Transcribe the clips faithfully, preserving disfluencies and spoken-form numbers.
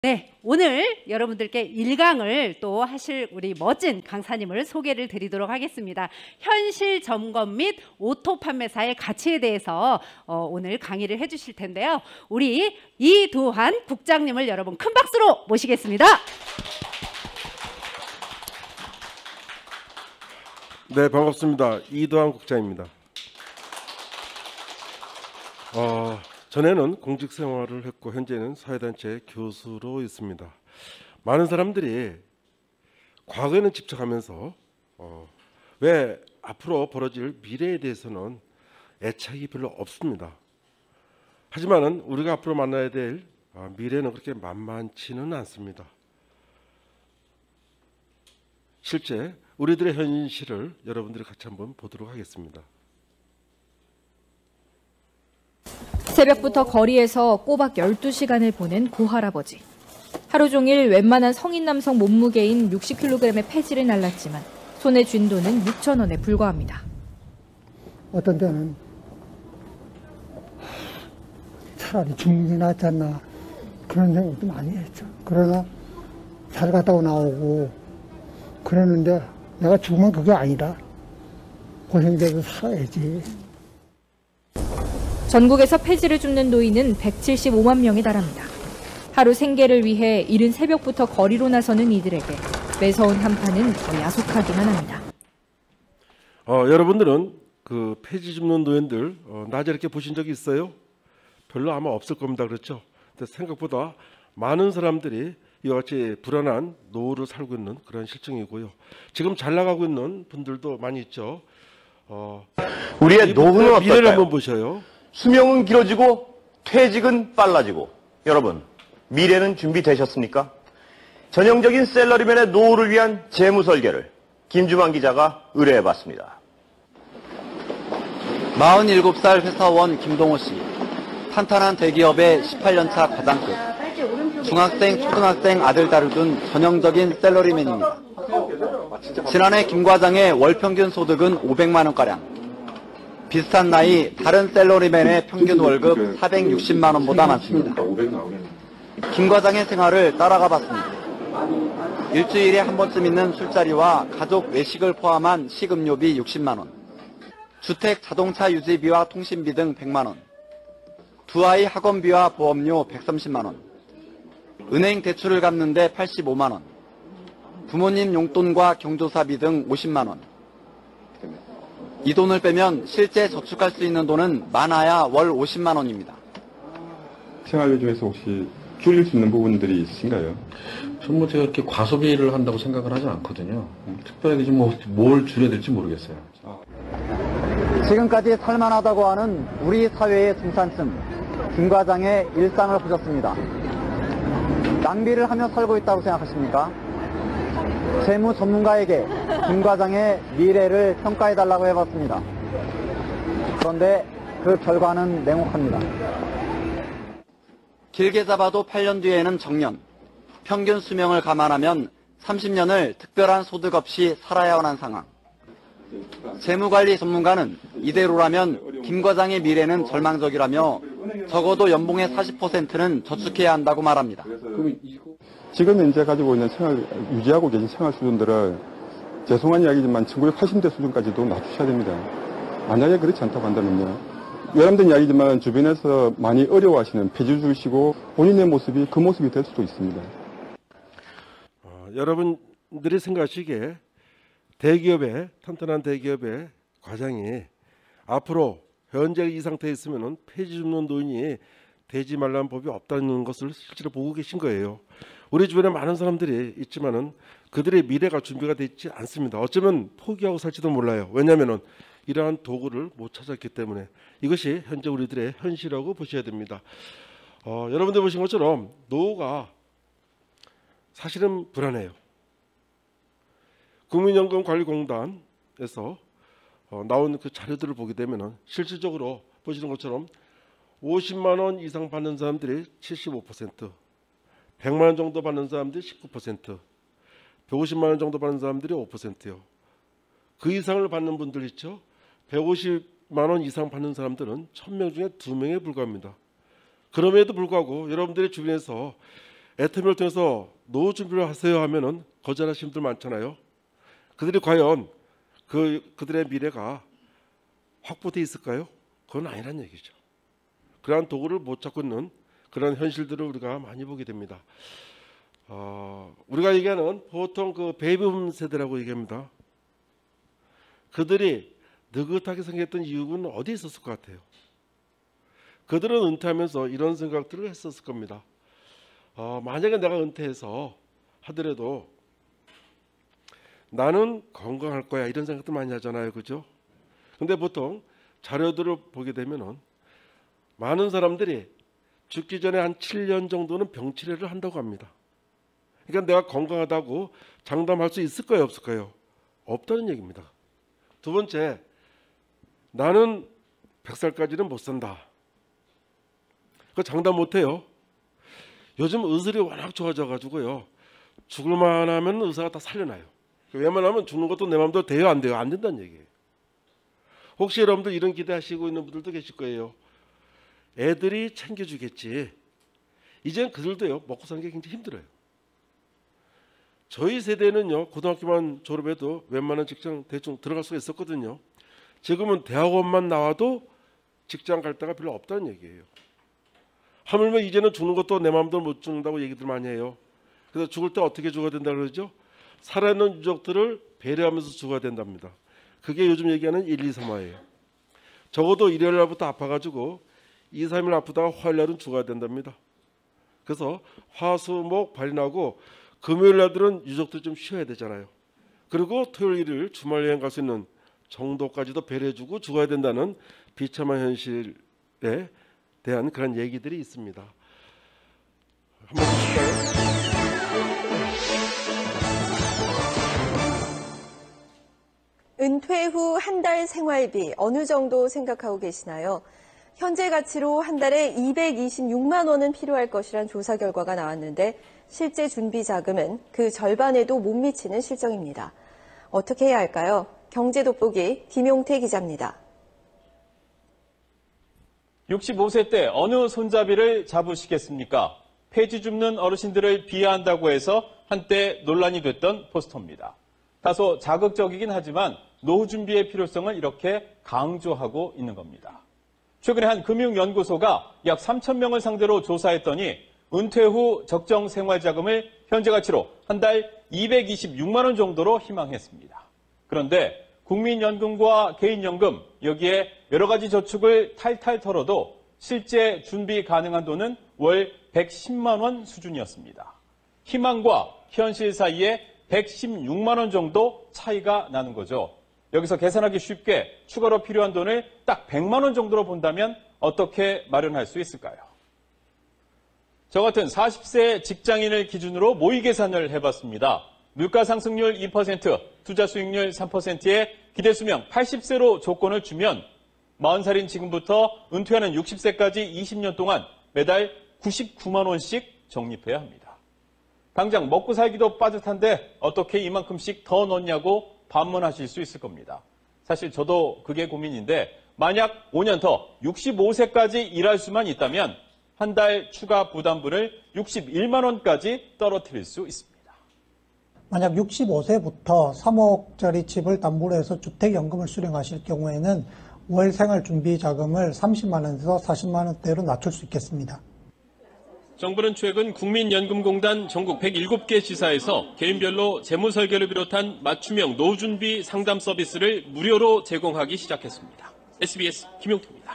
네, 오늘 여러분들께 일강을 또 하실 우리 멋진 강사님을 소개를 드리도록 하겠습니다. 현실 점검 및 오토 판매사의 가치에 대해서 어, 오늘 강의를 해주실 텐데요. 우리 이두한 국장님을 여러분 큰 박수로 모시겠습니다. 네, 반갑습니다. 이두한 국장입니다. 어, 전에는 공직 생활을 했고 현재는 사회단체 교수로 있습니다. 많은 사람들이 과거에는 집착하면서 어, 왜 앞으로 벌어질 미래에 대해서는 애착이 별로 없습니다. 하지만 우리가 앞으로 만나야 될 미래는 그렇게 만만치는 않습니다. 실제 우리들의 현실을 여러분들이 같이 한번 보도록 하겠습니다. 새벽부터 거리에서 꼬박 열두 시간을 보낸 고할아버지. 하루 종일 웬만한 성인 남성 몸무게인 육십 킬로그램의 폐지를 날랐지만 손에 쥔 돈은 육천 원에 불과합니다. 어떤 때는 차라리 죽는 게 낫지 않나 그런 생각도 많이 했죠. 그러나 잘 갔다고 나오고 그랬는데 내가 죽으면 그게 아니다. 고생돼도 살아야지. 전국에서 폐지를 줍는 노인은 백칠십오만 명에 달합니다. 하루 생계를 위해 이른 새벽부터 거리로 나서는 이들에게 매서운 한파는 더 야속하기만 합니다. 어, 여러분들은 그 폐지 줍는 노인들 어, 낮에 이렇게 보신 적이 있어요? 별로 아마 없을 겁니다. 그렇죠? 근데 생각보다 많은 사람들이 이와 같이 불안한 노후를 살고 있는 그런 실정이고요. 지금 잘 나가고 있는 분들도 많이 있죠. 어, 우리의 노후는 미래를 어떨까요? 한번 보셔요. 수명은 길어지고 퇴직은 빨라지고 여러분 미래는 준비되셨습니까? 전형적인 셀러리맨의 노후를 위한 재무 설계를 김주만 기자가 의뢰해봤습니다. 마흔일곱 살 회사원 김동호 씨. 탄탄한 대기업의 십팔 년 차 과장급. 중학생, 초등학생 아들 딸을 둔 전형적인 셀러리맨입니다. 지난해 김 과장의 월 평균 소득은 오백만 원가량. 비슷한 나이 다른 셀러리맨의 평균 월급 사백육십만 원보다 많습니다. 김 과장의 생활을 따라가 봤습니다. 일주일에 한 번쯤 있는 술자리와 가족 외식을 포함한 식음료비 육십만 원. 주택 자동차 유지비와 통신비 등 백만 원. 두 아이 학원비와 보험료 백삼십만 원. 은행 대출을 갚는데 팔십오만 원. 부모님 용돈과 경조사비 등 오십만 원. 이 돈을 빼면 실제 저축할 수 있는 돈은 많아야 월 오십만 원입니다. 생활비 중에서 혹시 줄일 수 있는 부분들이 있으신가요? 저는 뭐 제가 이렇게 과소비를 한다고 생각을 하지 않거든요. 특별하게 좀 뭐 뭘 줄여야 될지 모르겠어요. 지금까지 살만하다고 하는 우리 사회의 중산층, 김 과장의 일상을 보셨습니다. 낭비를 하며 살고 있다고 생각하십니까? 재무 전문가에게 김 과장의 미래를 평가해달라고 해봤습니다. 그런데 그 결과는 냉혹합니다. 길게 잡아도 팔 년 뒤에는 정년. 평균 수명을 감안하면 삼십 년을 특별한 소득 없이 살아야 하는 상황. 재무관리 전문가는 이대로라면 김 과장의 미래는 절망적이라며 적어도 연봉의 사십 퍼센트는 저축해야 한다고 말합니다. 지금 현재 가지고 있는 생활, 유지하고 계신 생활 수준들을 죄송한 이야기지만 천구백팔십 대 수준까지도 낮추셔야 됩니다. 만약에 그렇지 않다고 한다면요. 여러분들 이야기지만 주변에서 많이 어려워하시는 폐지 주시고 본인의 모습이 그 모습이 될 수도 있습니다. 어, 여러분들이 생각하시기에 대기업의 탄탄한 대기업의 과장이 앞으로 현재 이 상태에 있으면 폐지 줍는 노인이 되지 말라는 법이 없다는 것을 실제로 보고 계신 거예요. 우리 주변에 많은 사람들이 있지만은 그들의 미래가 준비가 되어 있지 않습니다. 어쩌면 포기하고 살지도 몰라요. 왜냐하면은 이러한 도구를 못 찾았기 때문에 이것이 현재 우리들의 현실이라고 보셔야 됩니다. 어, 여러분들 보신 것처럼 노후가 사실은 불안해요. 국민연금관리공단에서 어, 나온 그 자료들을 보게 되면은 실질적으로 보시는 것처럼 오십만 원 이상 받는 사람들이 칠십오 퍼센트, 백만 원 정도 받는 사람들이 십구 퍼센트, 백오십만 원 정도 받는 사람들이 오 퍼센트요. 그 이상을 받는 분들 있죠. 백오십만 원 이상 받는 사람들은 천 명 중에 두 명에 불과합니다. 그럼에도 불구하고 여러분들의 주변에서 애터미를 통해서 노후 준비를 하세요 하면은 거절하시는 분들 많잖아요. 그들이 과연 그 그들의 미래가 확보돼 있을까요? 그건 아니란 얘기죠. 그러한 도구를 못 찾고 있는 그런 현실들을 우리가 많이 보게 됩니다. 어, 우리가 얘기하는 보통 그 베이비붐 세대라고 얘기합니다. 그들이 느긋하게 생겼던 이유는 어디에 있었을 것 같아요? 그들은 은퇴하면서 이런 생각들을 했었을 겁니다. 어, 만약에 내가 은퇴해서 하더라도 나는 건강할 거야 이런 생각도 많이 하잖아요, 그죠? 근데 보통 자료들을 보게 되면은 많은 사람들이 죽기 전에 한 칠 년 정도는 병치레를 한다고 합니다. 그러니까 내가 건강하다고 장담할 수 있을까요, 없을까요? 없다는 얘기입니다. 두 번째, 나는 백 살까지는 못 산다. 그거 장담 못해요. 요즘 의술이 워낙 좋아져가지고요. 죽을만 하면 의사가 다 살려놔요. 웬만하면 죽는 것도 내 마음대로 돼요, 안 돼요? 안 된다는 얘기예요. 혹시 여러분들 이런 기대하시고 있는 분들도 계실 거예요. 애들이 챙겨주겠지. 이젠 그들도요, 먹고 사는 게 굉장히 힘들어요. 저희 세대는요, 고등학교만 졸업해도 웬만한 직장 대충 들어갈 수가 있었거든요. 지금은 대학원만 나와도 직장 갈 데가 별로 없다는 얘기예요. 하물며 이제는 죽는 것도 내 마음대로 못 죽는다고 얘기들 많이 해요. 그래서 죽을 때 어떻게 죽어야 된다 그러죠? 살아있는 유족들을 배려하면서 죽어야 된답니다. 그게 요즘 얘기하는 일, 이, 삼화예요. 적어도 일요일 날부터 아파가지고 이, 삼 일 아프다가 화요일 날은 죽어야 된답니다. 그래서 화, 수, 목 발인하고 금요일 날들은 유족들 좀 쉬어야 되잖아요. 그리고 토요일, 일요일 주말 여행 갈 수 있는 정도까지도 배려해주고 죽어야 된다는 비참한 현실에 대한 그런 얘기들이 있습니다. 한번 보실까요? 은퇴 후 한 달 생활비 어느 정도 생각하고 계시나요? 현재 가치로 한 달에 이백이십육만 원은 필요할 것이란 조사 결과가 나왔는데 실제 준비 자금은 그 절반에도 못 미치는 실정입니다. 어떻게 해야 할까요? 경제돋보기 김용태 기자입니다. 육십오 세 때 어느 손잡이를 잡으시겠습니까? 폐지 줍는 어르신들을 비하한다고 해서 한때 논란이 됐던 포스터입니다. 다소 자극적이긴 하지만 노후 준비의 필요성을 이렇게 강조하고 있는 겁니다. 최근에 한 금융연구소가 약 삼천 명을 상대로 조사했더니 은퇴 후 적정 생활자금을 현재 가치로 한 달 이백이십육만 원 정도로 희망했습니다. 그런데 국민연금과 개인연금 여기에 여러 가지 저축을 탈탈 털어도 실제 준비 가능한 돈은 월 백십만 원 수준이었습니다. 희망과 현실 사이에 백십육만 원 정도 차이가 나는 거죠. 여기서 계산하기 쉽게 추가로 필요한 돈을 딱 백만 원 정도로 본다면 어떻게 마련할 수 있을까요? 저 같은 사십 세 직장인을 기준으로 모의 계산을 해봤습니다. 물가 상승률 이 퍼센트, 투자 수익률 삼 퍼센트에 기대 수명 팔십 세로 조건을 주면 마흔 살인 지금부터 은퇴하는 육십 세까지 이십 년 동안 매달 구십구만 원씩 적립해야 합니다. 당장 먹고 살기도 빠듯한데 어떻게 이만큼씩 더 넣냐고 반문하실 수 있을 겁니다. 사실 저도 그게 고민인데 만약 오 년 더 육십오 세까지 일할 수만 있다면 한 달 추가 부담분을 육십일만 원까지 떨어뜨릴 수 있습니다. 만약 육십오 세부터 삼억짜리 집을 담보로 해서 주택연금을 수령하실 경우에는 월 생활준비 자금을 삼십만 원에서 사십만 원대로 낮출 수 있겠습니다. 정부는 최근 국민연금공단 전국 백칠 개 지사에서 개인별로 재무설계를 비롯한 맞춤형 노후준비 상담 서비스를 무료로 제공하기 시작했습니다. 에스비에스 김용태입니다.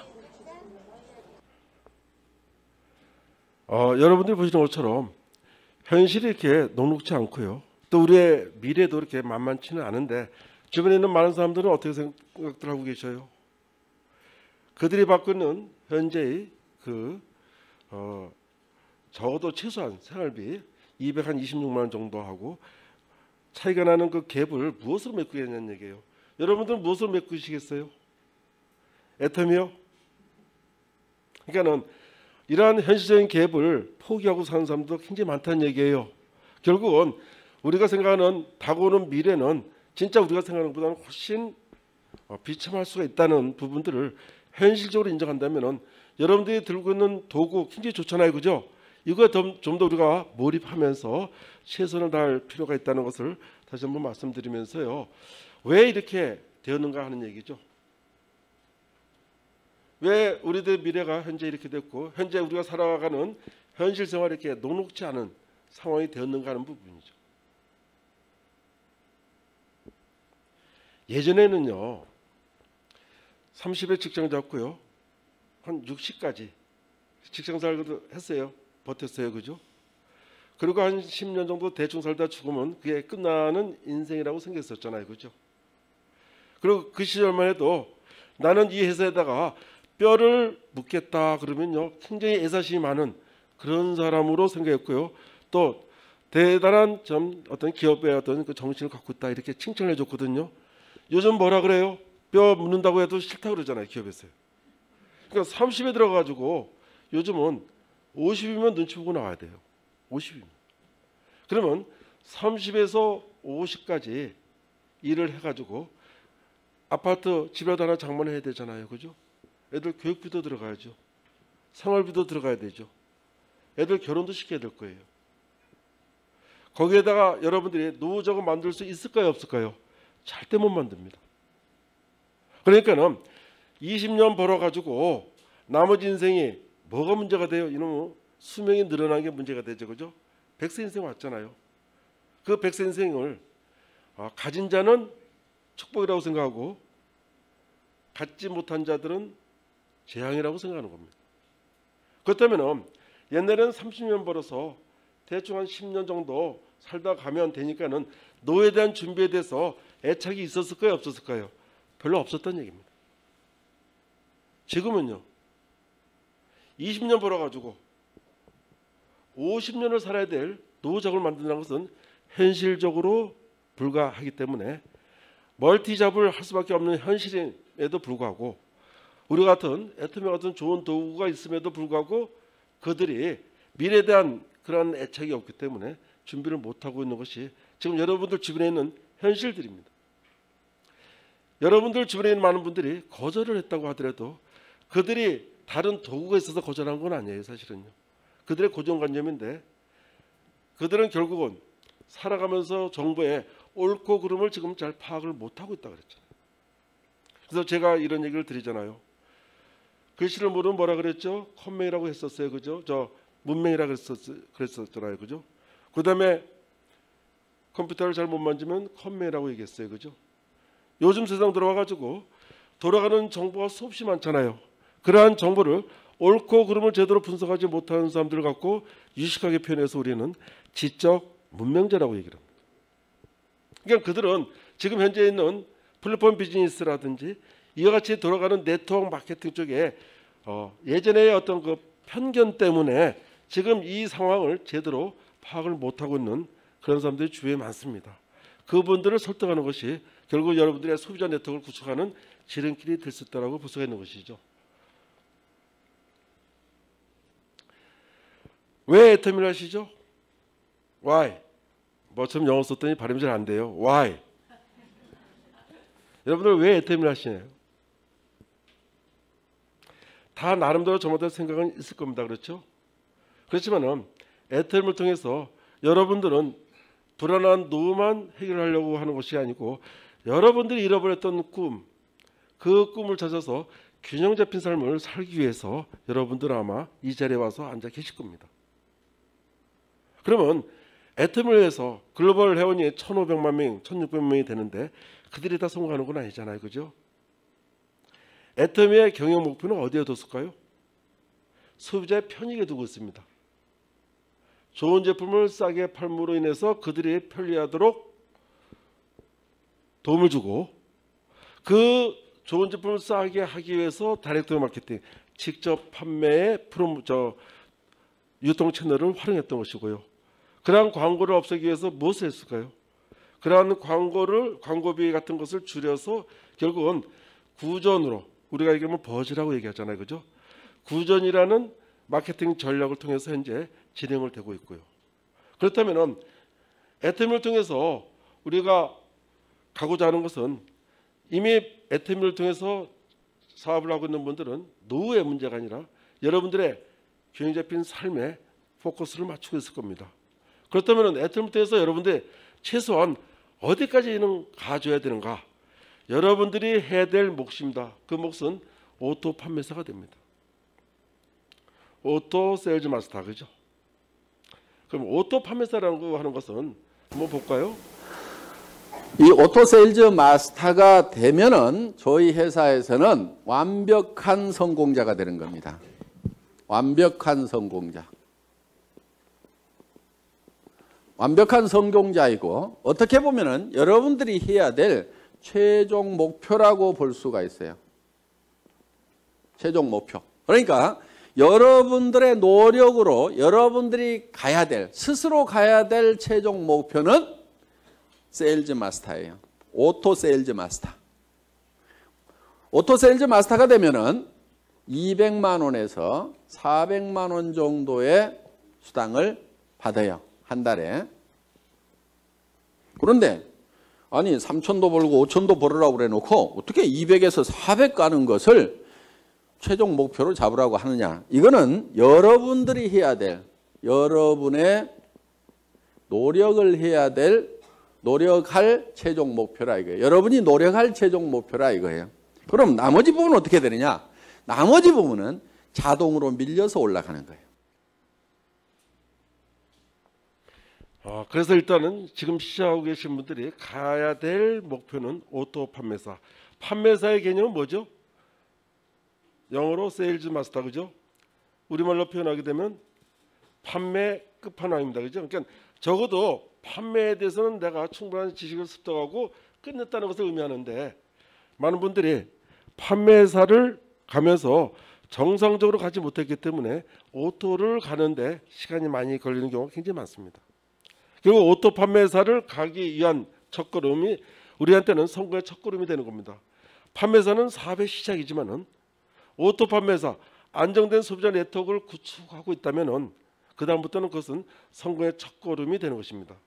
어, 여러분들이 보시는 것처럼 현실이 이렇게 녹록지 않고요. 또 우리의 미래도 이렇게 만만치는 않은데 주변에 있는 많은 사람들은 어떻게 생각들 하고 계셔요? 그들이 받고 있는 현재의 그 어, 적어도 최소한 생활비 이백이십육만 원 정도 하고 차이가 나는 그 갭을 무엇으로 메꾸겠냐는 얘기예요. 여러분들은 무엇으로 메꾸시겠어요? 애터미요? 그러니까는 이러한 현실적인 갭을 포기하고 사는 사람도 굉장히 많다는 얘기예요. 결국은 우리가 생각하는 다가오는 미래는 진짜 우리가 생각하는 것보다는 훨씬 비참할 수가 있다는 부분들을 현실적으로 인정한다면 여러분들이 들고 있는 도구 굉장히 좋잖아요. 그죠? 이거에 좀 더 우리가 몰입하면서 최선을 다할 필요가 있다는 것을 다시 한번 말씀드리면서요. 왜 이렇게 되었는가 하는 얘기죠. 왜 우리들 미래가 현재 이렇게 됐고 현재 우리가 살아가는 현실 생활이 이렇게 녹록지 않은 상황이 되었는가 하는 부분이죠. 예전에는요. 삼십에 직장 잡고요. 한 육십까지 직장 살기도 했어요. 버텼어요. 그죠? 그리고 한 십 년 정도 대충 살다 죽으면 그게 끝나는 인생이라고 생겼었잖아요. 그죠? 그리고 그 시절만 해도 나는 이 회사에다가 뼈를 묻겠다 그러면요. 굉장히 애사심이 많은 그런 사람으로 생각했고요. 또 대단한 좀 어떤 기업의 어떤 그 정신을 갖고 있다 이렇게 칭찬을 해줬거든요. 요즘 뭐라 그래요? 뼈 묻는다고 해도 싫다 그러잖아요. 기업에서요. 그러니까 삼십에 들어가지고 요즘은 오십이면 눈치 보고 나와야 돼요. 오십이면. 그러면 삼십에서 오십까지 일을 해가지고 아파트 집이라도 하나 장만해야 되잖아요. 그죠? 애들 교육비도 들어가야죠. 생활비도 들어가야 되죠. 애들 결혼도 시켜야 될 거예요. 거기에다가 여러분들이 노후자금 만들 수 있을까요? 없을까요? 절대 못 만듭니다. 그러니까는 이십 년 벌어가지고 나머지 인생이 뭐가 문제가 돼요? 이놈의 수명이 늘어난 게 문제가 되죠. 그죠? 백세 인생 왔잖아요. 그 백세 인생을 가진 자는 축복이라고 생각하고 갖지 못한 자들은 재앙이라고 생각하는 겁니다. 그렇다면 옛날에는 삼십 년 벌어서 대충 한 십 년 정도 살다 가면 되니까는 노후에 대한 준비에 대해서 애착이 있었을까요? 없었을까요? 별로 없었던 얘기입니다. 지금은요. 이십 년 벌어가지고 오십 년을 살아야 될 노후자금을 만든다는 것은 현실적으로 불가하기 때문에 멀티잡을 할 수밖에 없는 현실임에도 불구하고 우리 같은 애터미 같은 좋은 도구가 있음에도 불구하고 그들이 미래에 대한 그런 애착이 없기 때문에 준비를 못하고 있는 것이 지금 여러분들 주변에 있는 현실들입니다. 여러분들 주변에 있는 많은 분들이 거절을 했다고 하더라도 그들이 다른 도구가 있어서 거절한 건 아니에요. 사실은요. 그들의 고정관념인데 그들은 결국은 살아가면서 정보의 옳고 그름을 지금 잘 파악을 못하고 있다고 그랬잖아요. 그래서 제가 이런 얘기를 드리잖아요. 글씨를 모르면 뭐라 그랬죠? 컴맹이라고 했었어요. 그죠? 저 문맹이라고 그랬었, 그랬었잖아요. 그죠? 그 다음에 컴퓨터를 잘 못 만지면 컴맹이라고 얘기했어요. 그죠? 요즘 세상 들어와가지고 돌아가는 정보가 수없이 많잖아요. 그러한 정보를 옳고 그름을 제대로 분석하지 못하는 사람들을 갖고 유식하게 표현해서 우리는 지적 문명자라고 얘기를 합니다. 그러니까 그들은 지금 현재 있는 플랫폼 비즈니스라든지 이와 같이 돌아가는 네트워크 마케팅 쪽에 어, 예전의 어떤 그 편견 때문에 지금 이 상황을 제대로 파악을 못하고 있는 그런 사람들이 주위에 많습니다. 그분들을 설득하는 것이 결국 여러분들의 소비자 네트워크를 구축하는 지름길이 될 수 있다고 볼 수가 있는 것이죠. 왜 애터미를 하시죠? Why? 뭐처럼 영어 썼더니 발음이 잘 안 돼요. Why? 여러분들 왜 애터미를 하시나요? 다 나름대로 저마다 생각은 있을 겁니다. 그렇죠? 그렇지만은 애터미를 통해서 여러분들은 불안한 노후만 해결하려고 하는 것이 아니고 여러분들이 잃어버렸던 꿈, 그 꿈을 찾아서 균형 잡힌 삶을 살기 위해서 여러분들 아마 이 자리에 와서 앉아 계실 겁니다. 그러면 애터미를 해서 글로벌 회원이 천오백만 명, 천육백만 명이 되는데 그들이 다 성공하는 건 아니잖아요. 그죠? 애터미의 경영 목표는 어디에 뒀을까요? 소비자의 편익에 두고 있습니다. 좋은 제품을 싸게 팔므로 인해서 그들이 편리하도록 도움을 주고 그 좋은 제품을 싸게 하기 위해서 다이렉트 마케팅, 직접 판매의 프로, 저, 유통 채널을 활용했던 것이고요. 그러한 광고를 없애기 위해서 무엇을 했을까요? 그러한 광고를 광고비 같은 것을 줄여서 결국은 구전으로 우리가 얘기하면 버즈라고 얘기하잖아요. 그죠? 구전이라는 마케팅 전략을 통해서 현재 진행을 되고 있고요. 그렇다면 애터미를 통해서 우리가 가고자 하는 것은 이미 애터미를 통해서 사업을 하고 있는 분들은 노후의 문제가 아니라 여러분들의 균형 잡힌 삶의 포커스를 맞추고 있을 겁니다. 그렇다면 애틀부터해서 여러분들 최소한 어디까지는 가져야 되는가? 여러분들이 해야 될 몫입니다. 그 몫은 오토 판매사가 됩니다. 오토 세일즈 마스터, 그죠? 그럼 오토 판매사라는 거 하는 것은 한번 볼까요? 이 오토 세일즈 마스터가 되면은 저희 회사에서는 완벽한 성공자가 되는 겁니다. 완벽한 성공자. 완벽한 성공자이고 어떻게 보면은 여러분들이 해야 될 최종 목표라고 볼 수가 있어요. 최종 목표. 그러니까 여러분들의 노력으로 여러분들이 가야 될, 스스로 가야 될 최종 목표는 세일즈 마스터예요. 오토 세일즈 마스터. 오토 세일즈 마스터가 되면은 이백만 원에서 사백만 원 정도의 수당을 받아요. 한 달에. 그런데 아니 삼천도 벌고 오천도 벌으라고 그래 놓고 어떻게 이백에서 사백 가는 것을 최종 목표로 잡으라고 하느냐. 이거는 여러분들이 해야 될, 여러분의 노력을 해야 될, 노력할 최종 목표라 이거예요. 여러분이 노력할 최종 목표라 이거예요. 그럼 나머지 부분은 어떻게 되느냐. 나머지 부분은 자동으로 밀려서 올라가는 거예요. 어, 그래서 일단은 지금 시작하고 계신 분들이 가야 될 목표는 오토 판매사. 판매사의 개념은 뭐죠? 영어로 세일즈 마스터, 그죠? 우리말로 표현하게 되면 판매 끝판왕입니다, 그죠? 그러니까 적어도 판매에 대해서는 내가 충분한 지식을 습득하고 끝냈다는 것을 의미하는데, 많은 분들이 판매사를 가면서 정상적으로 가지 못했기 때문에 오토를 가는데 시간이 많이 걸리는 경우가 굉장히 많습니다. 결국 오토 판매사를 가기 위한 첫걸음이 우리한테는 성공의 첫걸음이 되는 겁니다. 판매사는 사업의 시작이지만은 오토 판매사, 안정된 소비자 네트워크를 구축하고 있다면은 그 다음부터는 그것은 성공의 첫걸음이 되는 것입니다.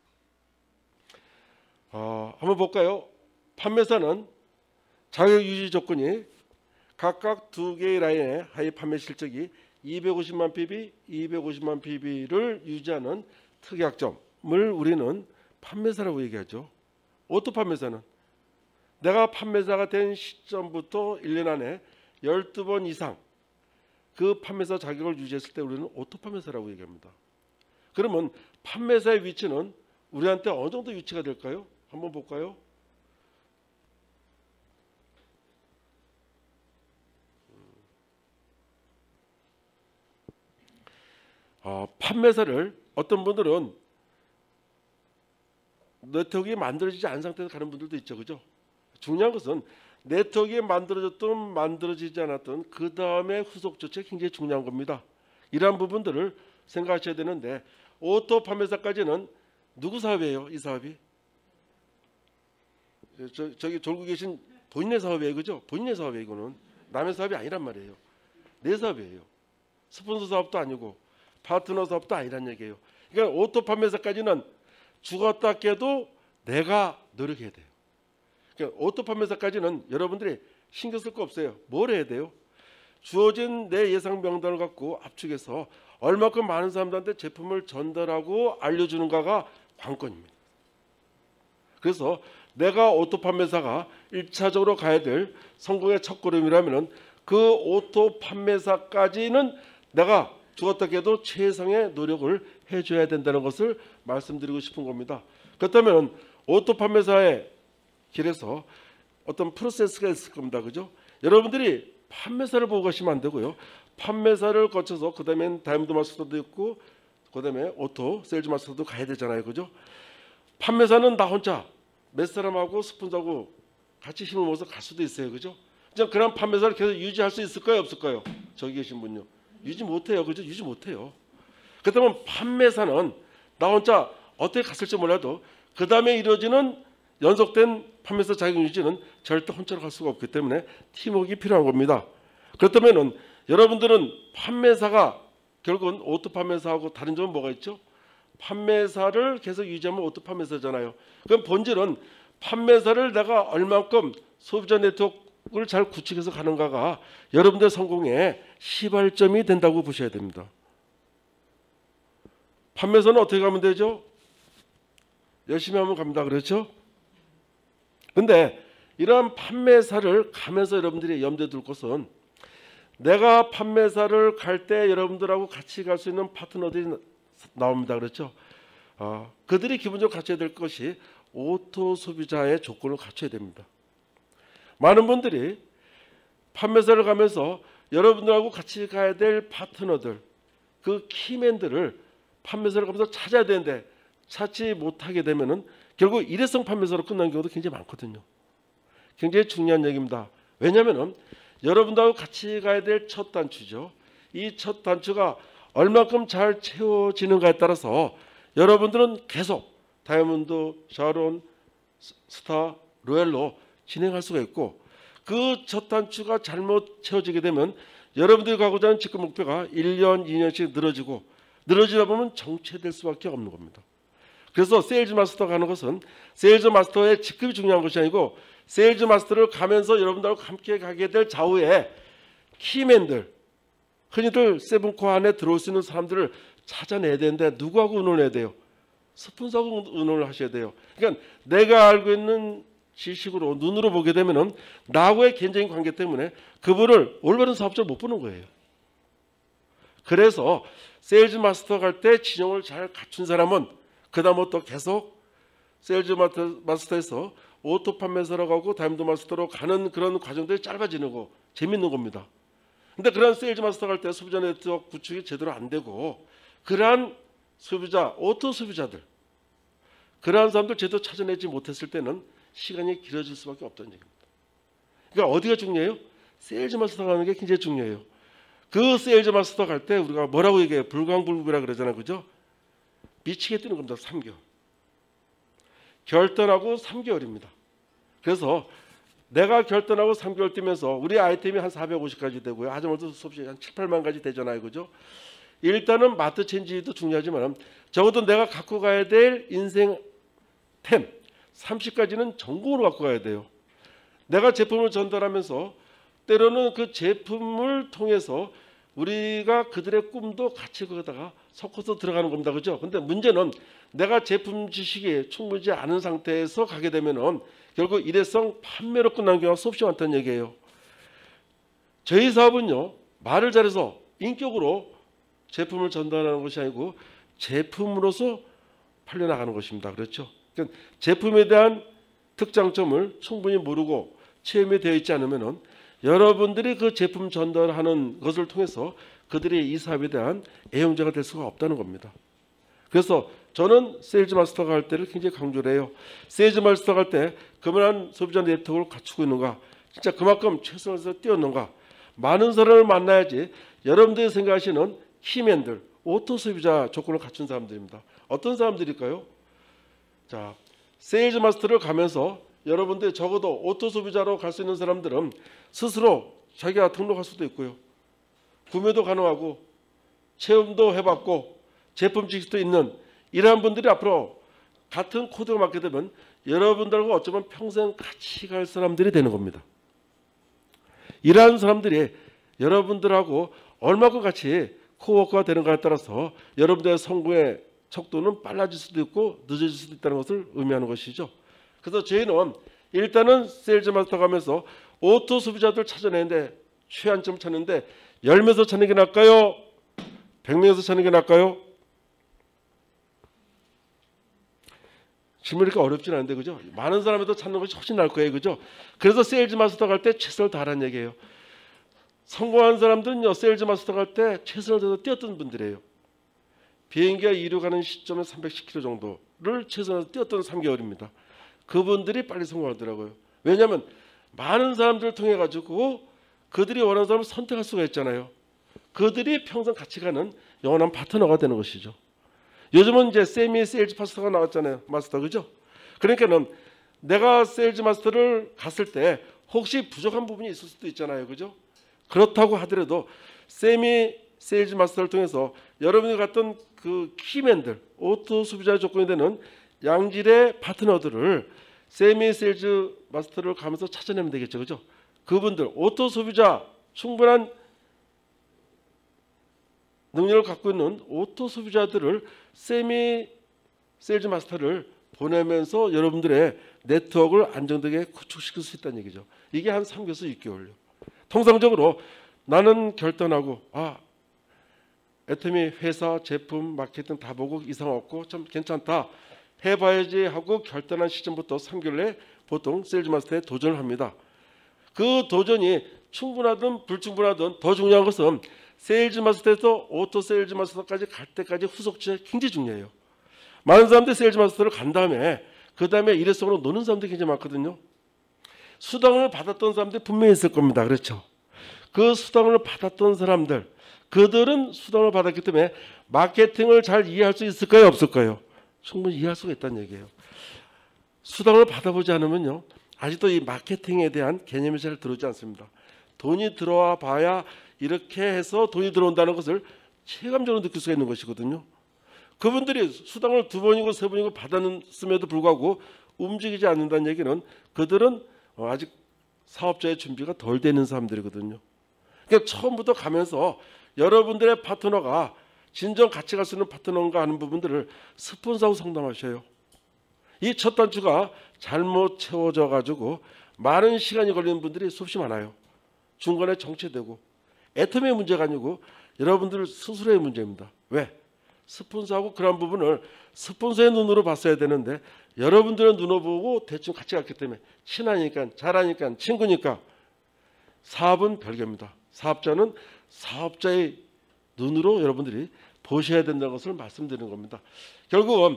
어, 한번 볼까요? 판매사는 자격 유지 조건이 각각 두 개의 라인의 하위 판매 실적이 이백오십만 피비, 이백오십만 피비를 유지하는 특약점을 우리는 판매사라고 얘기하죠. 오토 판매사는 내가 판매사가 된 시점부터 일 년 안에 열두 번 이상 그 판매사 자격을 유지했을 때 우리는 오토 판매사라고 얘기합니다. 그러면 판매사의 위치는 우리한테 어느 정도 위치가 될까요? 한번 볼까요? 어, 판매사를 어떤 분들은 네트워크가 만들어지지 않은 상태에서 가는 분들도 있죠, 그죠? 중요한 것은 네트워크가 만들어졌든 만들어지지 않았든 그 다음에 후속 조치가 굉장히 중요한 겁니다. 이러한 부분들을 생각하셔야 되는데, 오토 판매사까지는 누구 사업이에요? 이 사업이? 저, 저기 졸고 계신 본인의 사업이에요, 그죠? 본인의 사업이에요. 이거는 남의 사업이 아니란 말이에요. 내 사업이에요. 스폰서 사업도 아니고 파트너 사업도 아니란 얘기예요. 그러니까 오토 판매사까지는 죽었다 깨도 내가 노력해야 돼요. 그러니까 오토 판매사까지는 여러분들이 신경 쓸 거 없어요. 뭘 해야 돼요? 주어진 내 예상 명단을 갖고 압축해서 얼마큼 많은 사람들한테 제품을 전달하고 알려주는가가 관건입니다. 그래서 내가 오토 판매사가 일차적으로 가야 될 성공의 첫걸음이라면 그 오토 판매사까지는 내가 죽었다 깨도 최상의 노력을 해줘야 된다는 것을 말씀드리고 싶은 겁니다. 그렇다면 오토 판매사의 길에서 어떤 프로세스가 있을 겁니다, 그죠? 여러분들이 판매사를 보고 가시면 안 되고요. 판매사를 거쳐서 그 다음엔 다이아몬드 마스터도 있고 그 다음에 오토 세일즈 마스터도 가야 되잖아요, 그죠? 판매사는 나 혼자 몇 사람하고 스폰서하고 같이 힘을 모아서 갈 수도 있어요, 그죠? 그런 판매사를 계속 유지할 수 있을까요, 없을까요? 저기 계신 분요. 유지 못해요, 그죠? 유지 못해요. 그렇다면 판매사는 나 혼자 어떻게 갔을지 몰라도 그 다음에 이루어지는 연속된 판매사 자격 유지는 절대 혼자로 갈 수가 없기 때문에 팀워크가 필요한 겁니다. 그렇다면 여러분들은 판매사가 결국은 오토 판매사하고 다른 점은 뭐가 있죠? 판매사를 계속 유지하면 오토 판매사잖아요. 그럼 본질은 판매사를 내가 얼만큼 소비자 네트워크를 잘 구축해서 가는가가 여러분들 성공의 시발점이 된다고 보셔야 됩니다. 판매사는 어떻게 가면 되죠? 열심히 하면 갑니다. 그렇죠? 근데 이러한 판매사를 가면서 여러분들이 염두에 둘 것은 내가 판매사를 갈 때 여러분들하고 같이 갈 수 있는 파트너들이 나옵니다. 그렇죠? 어, 그들이 기본적으로 갖춰야 될 것이 오토 소비자의 조건을 갖춰야 됩니다. 많은 분들이 판매사를 가면서 여러분들하고 같이 가야 될 파트너들, 그 키맨들을 판매사를 가면서 찾아야 되는데 찾지 못하게 되면은 결국 일회성 판매사로 끝나는 경우도 굉장히 많거든요. 굉장히 중요한 얘기입니다. 왜냐하면 여러분들하고 같이 가야 될 첫 단추죠. 이 첫 단추가 얼마큼 잘 채워지는가에 따라서 여러분들은 계속 다이아몬드, 샤론, 스타, 로얄로 진행할 수가 있고 그 첫 단추가 잘못 채워지게 되면 여러분들이 가고자 하는 직급 목표가 일 년, 이 년씩 늘어지고 늘어지다 보면 정체될 수밖에 없는 겁니다. 그래서 세일즈 마스터 가는 것은 세일즈 마스터의 직급이 중요한 것이 아니고 세일즈 마스터를 가면서 여러분들하고 함께 가게 될 좌우에 키맨들, 흔히들 세븐코어 안에 들어올 수 있는 사람들을 찾아내야 되는데 누구하고 의논해야 돼요? 스폰서하고 의논을 하셔야 돼요. 그러니까 내가 알고 있는 지식으로 눈으로 보게 되면은 나하고의 개인적인 관계 때문에 그분을 올바른 사업자를 못 보는 거예요. 그래서 세일즈 마스터 갈 때 진영을 잘 갖춘 사람은 그다음부터 계속 세일즈 마스터에서 오토 판매사로 가고 다이아몬드 마스터로 가는 그런 과정들이 짧아지는 거 재밌는 겁니다. 근데 그런 세일즈 마스터 갈 때 소비자 네트워크 구축이 제대로 안 되고 그러한 소비자, 오토 소비자들 그러한 사람들 제대로 찾아내지 못했을 때는 시간이 길어질 수밖에 없다는 얘기입니다. 그러니까 어디가 중요해요? 세일즈 마스터 가는 게 굉장히 중요해요. 그 세일즈 마스터 갈 때 우리가 뭐라고 얘기해요? 불광불급이라 그러잖아요. 그죠? 미치게 뛰는 겁니다. 삼 개월. 결단하고 삼 개월입니다. 그래서 내가 결단하고 삼 개월 뛰면서 우리 아이템이 한 사백오십 가지 되고요. 하자마자 수없이 한 칠, 팔만 가지 되잖아요. 그죠? 일단은 마트 체인지도 중요하지만 적어도 내가 갖고 가야 될 인생 템 삼십 가지는 전공으로 갖고 가야 돼요. 내가 제품을 전달하면서 때로는 그 제품을 통해서 우리가 그들의 꿈도 같이 거기다가 섞어서 들어가는 겁니다. 그죠? 근데 문제는 내가 제품 지식이 충분하지 않은 상태에서 가게 되면은 결국 일회성 판매로 끝나는 경우가 수없이 많다는 얘기예요. 저희 사업은요, 말을 잘해서 인격으로 제품을 전달하는 것이 아니고 제품으로서 팔려나가는 것입니다. 그렇죠? 그러니까 제품에 대한 특장점을 충분히 모르고 체험이 되어 있지 않으면은 여러분들이 그 제품 전달하는 것을 통해서 그들이 이 사업에 대한 애용자가 될 수가 없다는 겁니다. 그래서 저는 세일즈 마스터가 할 때를 굉장히 강조를 해요. 세일즈 마스터 갈 때 그만한 소비자 네트워크를 갖추고 있는가, 진짜 그만큼 최선을 다해서 뛰었는가, 많은 사람을 만나야지 여러분들이 생각하시는 키맨들, 오토 소비자 조건을 갖춘 사람들입니다. 어떤 사람들일까요? 자, 세일즈 마스터를 가면서 여러분들 적어도 오토 소비자로 갈 수 있는 사람들은 스스로 자기가 등록할 수도 있고요. 구매도 가능하고 체험도 해봤고 제품 지식도 있는 이러한 분들이 앞으로 같은 코드가 맞게 되면 여러분들과 어쩌면 평생 같이 갈 사람들이 되는 겁니다. 이러한 사람들이 여러분들하고 얼마큼 같이 코워크가 되는가에 따라서 여러분들의 성공의 척도는 빨라질 수도 있고 늦어질 수도 있다는 것을 의미하는 것이죠. 그래서 저희는 일단은 세일즈 마스터 가면서 오토 소비자들 찾아내는데 최한점 찾는데 열 명에서 찾는 게 나을까요? 백 명에서 찾는 게 나을까요? 질문이 그렇게 어렵진 않은데 그죠? 많은 사람에서 찾는 것이 훨씬 나을 거예요. 그죠? 그래서 세일즈 마스터 갈 때 최선을 다하라는 얘기예요. 성공한 사람들은요, 세일즈 마스터 갈 때 최선을 다해서 뛰었던 분들이에요. 비행기가 이륙 가는 시점은 삼백십 킬로미터 정도를 최선을 다해서 뛰었던 삼 개월입니다. 그분들이 빨리 성공하더라고요. 왜냐하면 많은 사람들을 통해 가지고 그들이 원하는 사람을 선택할 수가 있잖아요. 그들이 평생 같이 가는 영원한 파트너가 되는 것이죠. 요즘은 이제 세미 세일즈 마스터가 나왔잖아요. 마스터, 그죠? 그러니까는 내가 세일즈 마스터를 갔을 때 혹시 부족한 부분이 있을 수도 있잖아요. 그죠? 그렇다고 하더라도 세미 세일즈 마스터를 통해서 여러분이 갔던 그 키맨들, 오토 소비자 조건이 되는 양질의 파트너들을 세미 세일즈 마스터를 가면서 찾아내면 되겠죠. 그죠? 그분들, 오토 소비자, 충분한 능력을 갖고 있는 오토 소비자들을 세미 세일즈 마스터를 보내면서 여러분들의 네트워크를 안정되게 구축시킬 수 있다는 얘기죠. 이게 한 삼 개에서 육 개월요. 통상적으로 나는 결단하고 아 애터미 회사, 제품, 마케팅 다 보고 이상 없고 참 괜찮다 해봐야지 하고 결단한 시점부터 삼 개월 내에 보통 세일즈 마스터에 도전을 합니다. 그 도전이 충분하든 불충분하든 더 중요한 것은 세일즈 마스터에서 오토 세일즈 마스터까지 갈 때까지 후속지가 굉장히 중요해요. 많은 사람들이 세일즈 마스터를 간 다음에 그 다음에 일회성으로 노는 사람들이 굉장히 많거든요. 수당을 받았던 사람들이 분명히 있을 겁니다. 그렇죠? 그 수당을 받았던 사람들, 그들은 수당을 받았기 때문에 마케팅을 잘 이해할 수 있을까요? 없을까요? 충분히 이해할 수가 있다는 얘기예요. 수당을 받아보지 않으면요, 아직도 이 마케팅에 대한 개념이 잘 들어오지 않습니다. 돈이 들어와 봐야 이렇게 해서 돈이 들어온다는 것을 체감적으로 느낄 수가 있는 것이거든요. 그분들이 수당을 두 번이고 세 번이고 받았음에도 불구하고 움직이지 않는다는 얘기는 그들은 아직 사업자의 준비가 덜 되는 사람들이거든요. 그러니까 처음부터 가면서 여러분들의 파트너가 진정 같이 갈 수 있는 파트너인가 하는 부분들을 스폰서하고 상담하셔요. 이 첫 단추가 잘못 채워져 가지고 많은 시간이 걸리는 분들이 수없이 많아요. 중간에 정체되고 애터미의 문제가 아니고 여러분들 스스로의 문제입니다. 왜? 스폰서하고 그런 부분을 스폰서의 눈으로 봤어야 되는데 여러분들의 눈으로 보고 대충 같이 갔기 때문에 친하니까 잘하니까 친구니까 사업은 별개입니다. 사업자는 사업자의 눈으로 여러분들이 보셔야 된다는 것을 말씀드리는 겁니다. 결국은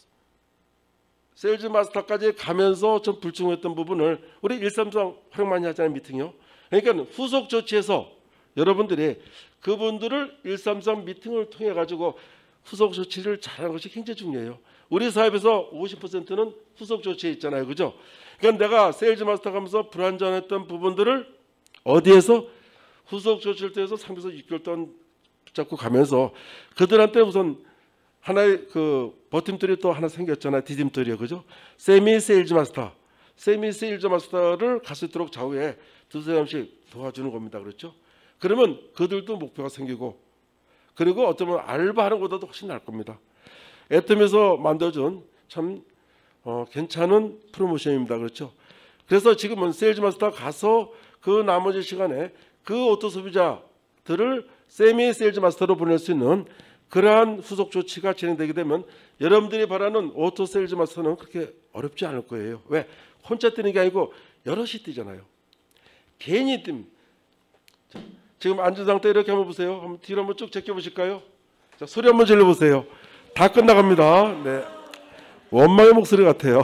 세일즈 마스터까지 가면서 좀 불충했던 부분을 우리 일삼삼 활용 많이 하잖아요. 미팅이요. 그러니까 후속 조치에서 여러분들이 그분들을 일삼삼 미팅을 통해 가지고 후속 조치를 잘하는 것이 굉장히 중요해요. 우리 사업에서 오십 퍼센트는 후속 조치에 있잖아요. 그죠? 그러니까 내가 세일즈 마스터 가면서 불안전했던 부분들을 어디에서 후속 조치를 통해서 삼 개에서 육 개월 동안 붙잡고 가면서 그들한테 우선 하나의 그 버팀돌이 또 하나 생겼잖아요. 디딤돌이요. 그죠? 세미 세일즈 마스터. 세미 세일즈 마스터를 갈 수 있도록 좌우에 두세 사람씩 도와주는 겁니다. 그렇죠? 그러면 그들도 목표가 생기고 그리고 어쩌면 알바하는 것보다도 훨씬 나을 겁니다. 애터미에서 만들어준 참 어, 괜찮은 프로모션입니다. 그렇죠? 그래서 지금은 세일즈 마스터 가서 그 나머지 시간에 그 오토 소비자들을 세미 세일즈 마스터로 보낼 수 있는 그러한 후속 조치가 진행되게 되면 여러분들이 바라는 오토 세일즈 마스터는 그렇게 어렵지 않을 거예요. 왜? 혼자 뛰는 게 아니고 여럿이 뛰잖아요. 개인이 뜁. 지금 앉은 상태 이렇게 한번 보세요. 한번 뒤로 한번 쭉 제껴보실까요? 자, 소리 한번 질러보세요. 다 끝나갑니다. 네, 원망의 목소리 같아요.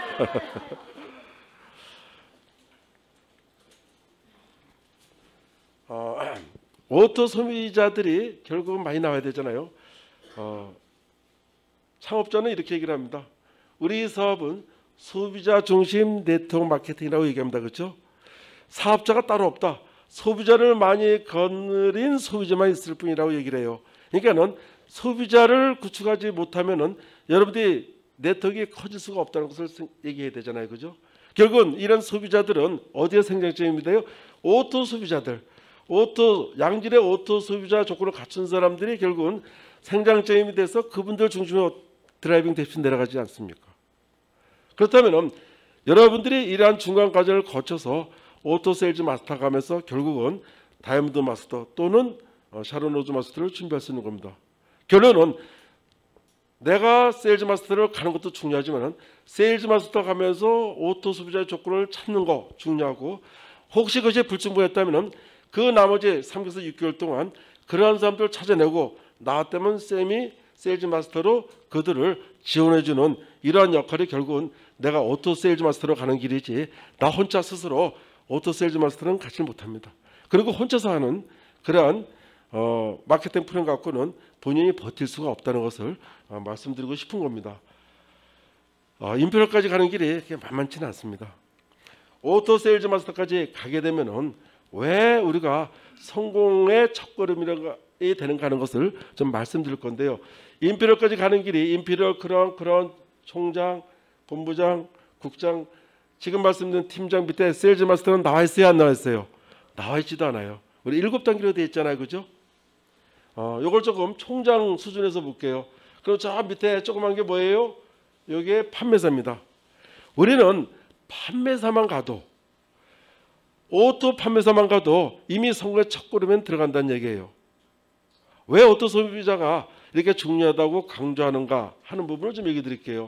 어, 오토 소비자들이 결국은 많이 나와야 되잖아요. 어, 창업자는 이렇게 얘기를 합니다. 우리 사업은 소비자 중심 네트워크 마케팅이라고 얘기합니다. 그렇죠? 사업자가 따로 없다. 소비자를 많이 거느린 소비자만 있을 뿐이라고 얘기를 해요. 그러니까는 소비자를 구축하지 못하면은 여러분들이 네트워크가 커질 수가 없다는 것을 얘기해야 되잖아요. 그죠? 결국은 이런 소비자들은 어디에 생장점인데요? 오토 소비자들. 오토 양질의 오토 소비자 조건을 갖춘 사람들이 결국은 생장점이 돼서 그분들 중심으로 드라이빙 대신 내려가지 않습니까? 그렇다면 여러분들이 이러한 중간 과정을 거쳐서 오토 세일즈 마스터 가면서 결국은 다이아몬드 마스터 또는 샤론 로즈 마스터를 준비할 수 있는 겁니다. 결론은 내가 세일즈 마스터를 가는 것도 중요하지만 세일즈 마스터 가면서 오토 소비자의 조건을 찾는 거 중요하고 혹시 그것이 불충분했다면 그 나머지 삼 개에서 육 개월 동안 그러한 사람들을 찾아내고 나왔다면 세미 세일즈 마스터로 그들을 지원해주는 이러한 역할이 결국은 내가 오토 세일즈 마스터로 가는 길이지 나 혼자 스스로 오토 세일즈 마스터는 가지 못합니다. 그리고 혼자서 하는 그러한 어, 마케팅 프로그램 갖고는 본인이 버틸 수가 없다는 것을 어, 말씀드리고 싶은 겁니다. 어, 임페리얼까지 가는 길이 만만치는 않습니다. 오토 세일즈 마스터까지 가게 되면은 왜 우리가 성공의 첫걸음이라고 되는가 하는 것을 좀 말씀드릴 건데요. 임페리얼까지 가는 길이 임페리얼 그런 그런 총장, 본부장, 국장 지금 말씀드린 팀장 밑에 세일즈 마스터는 나와 있어요, 안 나와 있어요? 나와 있지도 않아요. 우리 일곱 단계로 되어 있잖아요, 그죠? 어, 이걸 조금 총장 수준에서 볼게요. 그리고 저 밑에 조그만 게 뭐예요? 이게 판매사입니다. 우리는 판매사만 가도, 오토 판매사만 가도 이미 선거의 첫걸음엔 들어간다는 얘기예요. 왜 오토 소비자가 이렇게 중요하다고 강조하는가 하는 부분을 좀 얘기 드릴게요.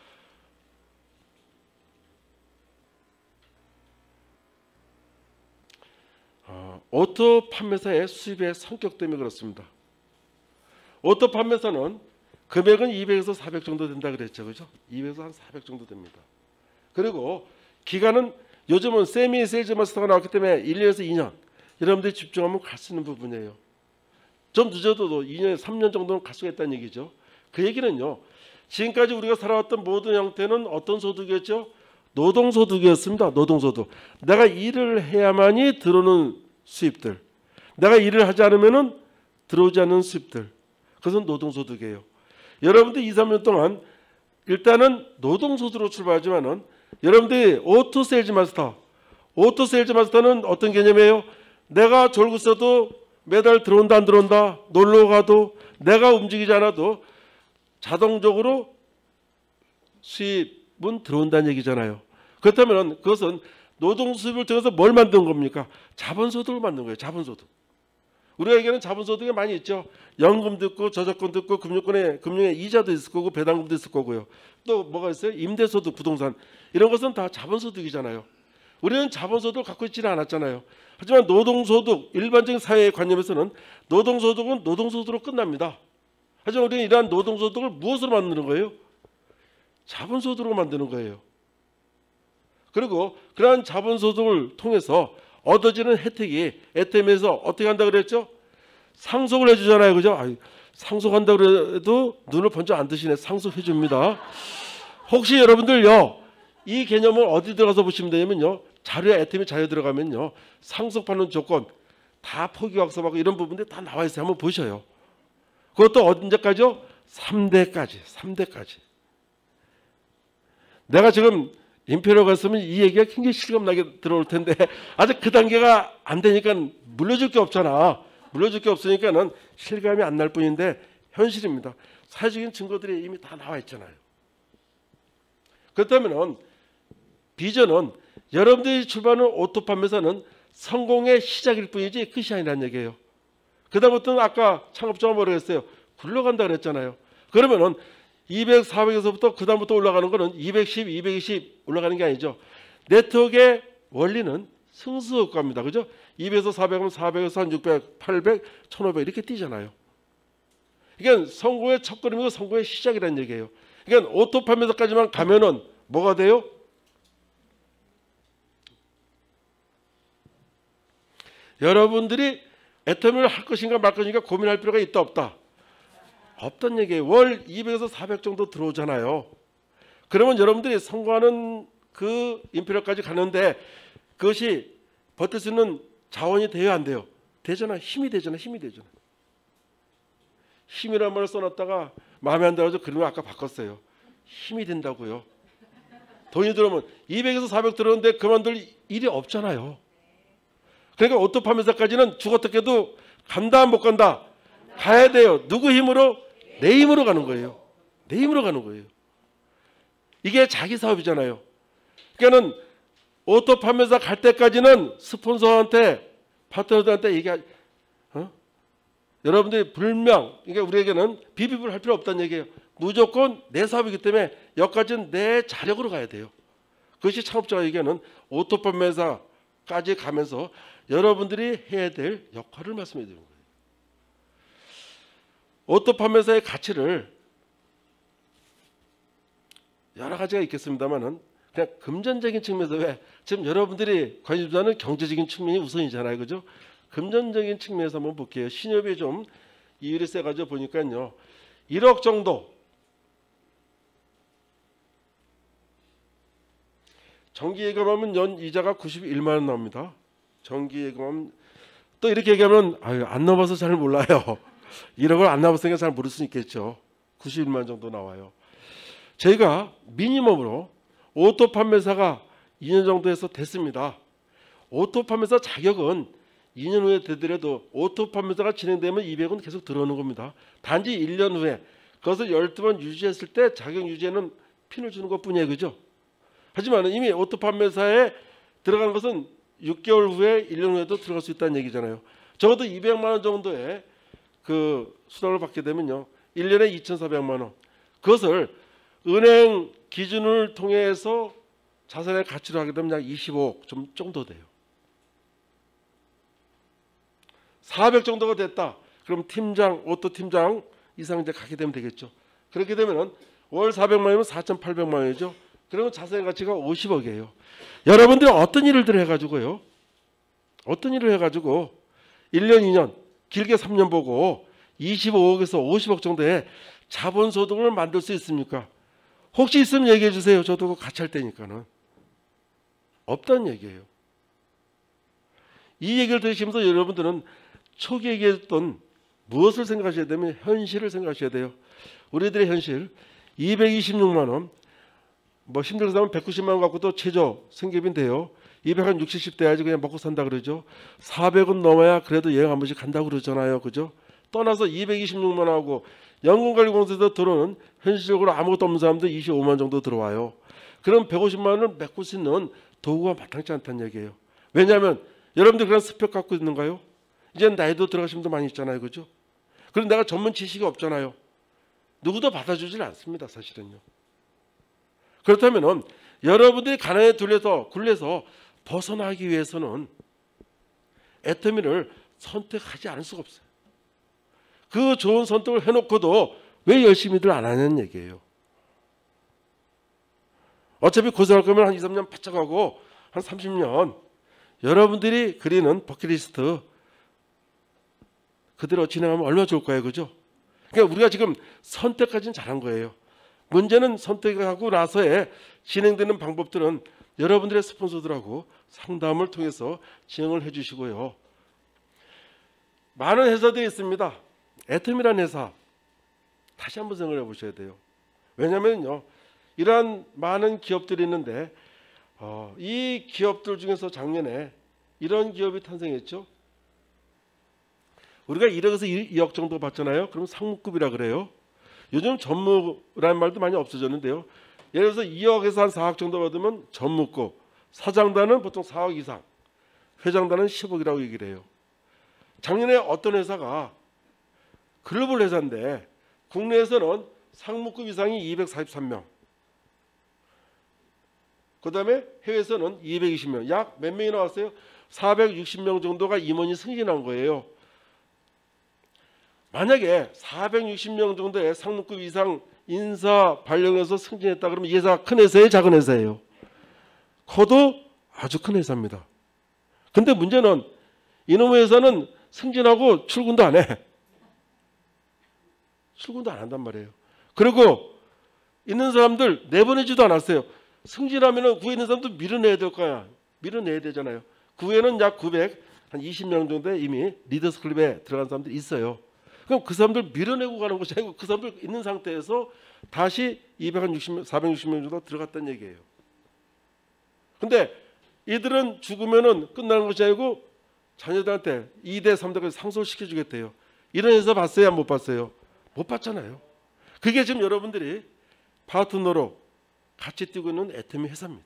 어, 오토 판매사의 수입의 성격 때문에 그렇습니다. 오토 판매사는 금액은 이백에서 사백 정도 된다 그랬죠. 그죠? 이백에서 한 사백 정도 됩니다. 그리고 기간은 요즘은 세미 세일즈 마스터가 나왔기 때문에 일 년에서 이 년, 여러분들이 집중하면 갈 수 있는 부분이에요. 좀 늦어도 이 년, 삼 년 정도는 갈 수가 있다는 얘기죠. 그 얘기는요, 지금까지 우리가 살아왔던 모든 형태는 어떤 소득이었죠? 노동소득이었습니다. 노동소득. 내가 일을 해야만이 들어오는 수입들, 내가 일을 하지 않으면 들어오지 않는 수입들, 그것은 노동소득이에요. 여러분들 이, 삼 년 동안 일단은 노동소득으로 출발하지만은 여러분들이 오토 세일즈 마스터, 오토 세일즈 마스터는 어떤 개념이에요? 내가 졸고 있어도 매달 들어온다 안 들어온다, 놀러 가도 내가 움직이지 않아도 자동적으로 수입은 들어온다는 얘기잖아요. 그렇다면 그것은 노동 수입을 통해서 뭘 만든 겁니까? 자본소득을 만든 거예요. 자본소득. 우리에게는 자본소득이 많이 있죠. 연금도 있고 저작권도 있고 금융권에 금융에 이자도 있을 거고 배당금도 있을 거고요. 또 뭐가 있어요? 임대소득, 부동산, 이런 것은 다 자본소득이잖아요. 우리는 자본소득을 갖고 있지는 않았잖아요. 하지만 노동소득, 일반적인 사회의 관념에서는 노동소득은 노동소득으로 끝납니다. 하지만 우리는 이러한 노동소득을 무엇으로 만드는 거예요? 자본소득으로 만드는 거예요. 그리고 그러한 자본소득을 통해서 얻어지는 혜택이 애템에서 어떻게 한다 그랬죠? 상속을 해주잖아요. 그죠? 아유, 상속한다 그래도 눈을 번쩍 안 뜨시네. 상속해 줍니다. 혹시 여러분들요, 이 개념을 어디 들어가서 보시면 되냐면요, 자료에 애템이 자료 들어가면요, 상속받는 조건 다 포기학습하고 이런 부분들이 다 나와 있어요. 한번 보셔요. 그것도 언제까지요? 삼 대까지. 삼 대까지. 내가 지금 임표로 갔으면 이 얘기가 굉장히 실감나게 들어올 텐데 아직 그 단계가 안 되니까 물려줄 게 없잖아. 물려줄 게 없으니까는 실감이 안 날 뿐인데 현실입니다. 사회적인 증거들이 이미 다 나와 있잖아요. 그렇다면 비전은 여러분들이 출발하는 오토 판매사는 성공의 시작일 뿐이지 끝이 아니라는 얘기예요. 그다음부터는 아까 창업자가 뭐라고 했어요? 굴러간다 그랬잖아요. 그러면은 이백, 사백에서부터 그 다음부터 올라가는 거는 이백십, 이백이십 올라가는 게 아니죠. 네트워크의 원리는 승수효과입니다. 그죠? 이백에서 사백은 사백에서 한 육백, 팔백, 천오백 이렇게 뛰잖아요. 그러니까 성공의 첫걸음이고 성공의 시작이라는 얘기예요. 그러니까 오토 판매사까지만 가면은 뭐가 돼요? 여러분들이 애터미를 할 것인가 말 것인가 고민할 필요가 있다 없다? 없던 얘기예요. 월 이백에서 사백 정도 들어오잖아요. 그러면 여러분들이 성공하는 그 임페리얼까지 가는데 그것이 버틸 수 있는 자원이 돼야 안 돼요? 되잖아. 힘이 되잖아. 힘이 되잖아. 힘이라는 말을 써놨다가 마음에 안 들어서 그러면 아까 바꿨어요. 힘이 된다고요. 돈이 들어오면 이백에서 사백 들어오는데 그만둘 일이 없잖아요. 그러니까 오토 판매사까지는 죽었다 깨도 간다 못 간다? 가야 돼요. 누구 힘으로? 내 힘으로 가는 거예요. 내 힘으로 가는 거예요. 이게 자기 사업이잖아요. 그러니까는 오토 판매사 갈 때까지는 스폰서한테 파트너들한테 얘기하, 어? 여러분들이 불명, 그러니까 우리에게는 비비불 할 필요 없다는 얘기예요. 무조건 내 사업이기 때문에 여기까지는 내 자력으로 가야 돼요. 그것이 창업자가 얘기하는 오토 판매사까지 가면서 여러분들이 해야 될 역할을 말씀해 드리는 거예요. 오토 판매사의 가치를 여러 가지가 있겠습니다만은 그냥 금전적인 측면에서 왜 지금 여러분들이 관심 두는 경제적인 측면이 우선이잖아요, 그죠? 금전적인 측면에서 한번 볼게요. 신협이 좀 이율이 세가지고 보니까요, 일억 정도 정기 예금하면 연 이자가 구십일만 원 나옵니다. 정기 예금하면 또 이렇게 얘기하면 아유 안 넣어봐서 잘 몰라요. 일억을 안 나왔으니까 잘 모를 수 있겠죠. 구십일만 원 정도 나와요. 저희가 미니멈으로 오토 판매사가 이 년 정도 해서 됐습니다. 오토 판매사 자격은 이 년 후에 되더라도 오토 판매사가 진행되면 이백은 계속 들어오는 겁니다. 단지 일 년 후에 그것을 열두 번 유지했을 때 자격 유지에는 핀을 주는 것뿐이에요. 그죠? 하지만 이미 오토 판매사에 들어간 것은 육 개월 후에 일 년 후에도 들어갈 수 있다는 얘기잖아요. 적어도 이백만 원 정도의 그 수당을 받게 되면요. 일 년에 이천사백만 원. 그것을 은행 기준을 통해서 자산의 가치로 하게 되면 약 이십오억 좀 정도 돼요. 사백 정도가 됐다. 그럼 팀장, 오토 팀장 이상 이제 가게 되면 되겠죠. 그렇게 되면은 월 사백만 원이면 사천팔백만 원이죠. 그러면 자산의 가치가 오십억이에요. 여러분들이 어떤 일을 해가지고요. 어떤 일을 해가지고 일 년, 이 년, 길게 삼 년 보고 이십오억에서 오십억 정도의 자본소득을 만들 수 있습니까? 혹시 있으면 얘기해 주세요. 저도 같이 할 테니까는. 없다는 얘기예요. 이 얘기를 들으시면서 여러분들은 초기에 얘기했던 무엇을 생각하셔야 되면 현실을 생각하셔야 돼요. 우리들의 현실 이백이십육만 원, 뭐 힘들게 살면 백구십만 원 갖고도 최저 생계비인데요. 이백육십, 칠십 돼야지 그냥 먹고 산다 그러죠. 사백은 넘어야 그래도 여행 한 번씩 간다고 그러잖아요. 그죠? 떠나서 이백이십육만 원하고 연금관리공사에서 들어오는 현실적으로 아무것도 없는 사람들 이십오만 원 정도 들어와요. 그럼 백오십만 원을 메꿀 수 있는 도구가 마땅치 않다는 얘기예요. 왜냐하면 여러분들 그런 스펙 갖고 있는가요? 이제 나이도 들어가신 분도 많이 있잖아요. 그죠? 그럼 내가 전문 지식이 없잖아요. 누구도 받아주질 않습니다. 사실은요. 그렇다면 여러분들이 가난에 둘려서 굴려서 벗어나기 위해서는 애터미를 선택하지 않을 수가 없어요. 그 좋은 선택을 해놓고도 왜 열심히들 안 하냐는 얘기예요. 어차피 고생할 거면 한 이, 삼 년 바짝 하고 한 삼십 년 여러분들이 그리는 버킷리스트 그대로 진행하면 얼마나 좋을까요? 그죠? 그러니까 우리가 지금 선택까지는 잘한 거예요. 문제는 선택하고 나서의 진행되는 방법들은 여러분들의 스폰서들하고 상담을 통해서 진행을 해주시고요. 많은 회사들이 있습니다. 애터미라는 회사 다시 한번 생각해 보셔야 돼요. 왜냐하면요, 이러한 많은 기업들이 있는데 어, 이 기업들 중에서 작년에 이런 기업이 탄생했죠. 우리가 일억에서 이억 정도 받잖아요. 그럼 상무급이라 그래요. 요즘 전무라는 말도 많이 없어졌는데요. 예를 들어서 이억에서 한 사억 정도 받으면 전무급, 사장단은 보통 사억 이상, 회장단은 십억이라고 얘기를 해요. 작년에 어떤 회사가 글로벌 회사인데 국내에서는 상무급 이상이 이백사십삼 명, 그 다음에 해외에서는 이백이십 명, 약 몇 명이 나왔어요? 사백육십 명 정도가 임원이 승진한 거예요. 만약에 사백육십 명 정도의 상무급 이상 인사 발령해서 승진했다 그러면 이 회사가 큰 회사예요? 작은 회사예요? 커도 아주 큰 회사입니다. 근데 문제는 이놈의 회사는 승진하고 출근도 안 해. 출근도 안 한단 말이에요. 그리고 있는 사람들 내보내지도 않았어요. 승진하면 그 후에 있는 사람도 밀어내야 될 거야. 밀어내야 되잖아요. 그 후에는 약 구백이십 명 정도에 이미 리더스 클럽에 들어간 사람들이 있어요. 그럼 그 사람들 밀어내고 가는 것이 아니고 그 사람들 있는 상태에서 다시 이백육십 명, 사백육십 명 정도 들어갔다는 얘기예요. 근데 이들은 죽으면은 끝나는 것이 아니고 자녀들한테 이 대, 삼 대까지 상속시켜주겠대요. 이런 회사 봤어요? 못 봤어요? 못 봤잖아요. 그게 지금 여러분들이 파트너로 같이 뛰고 있는 애터미 회사입니다.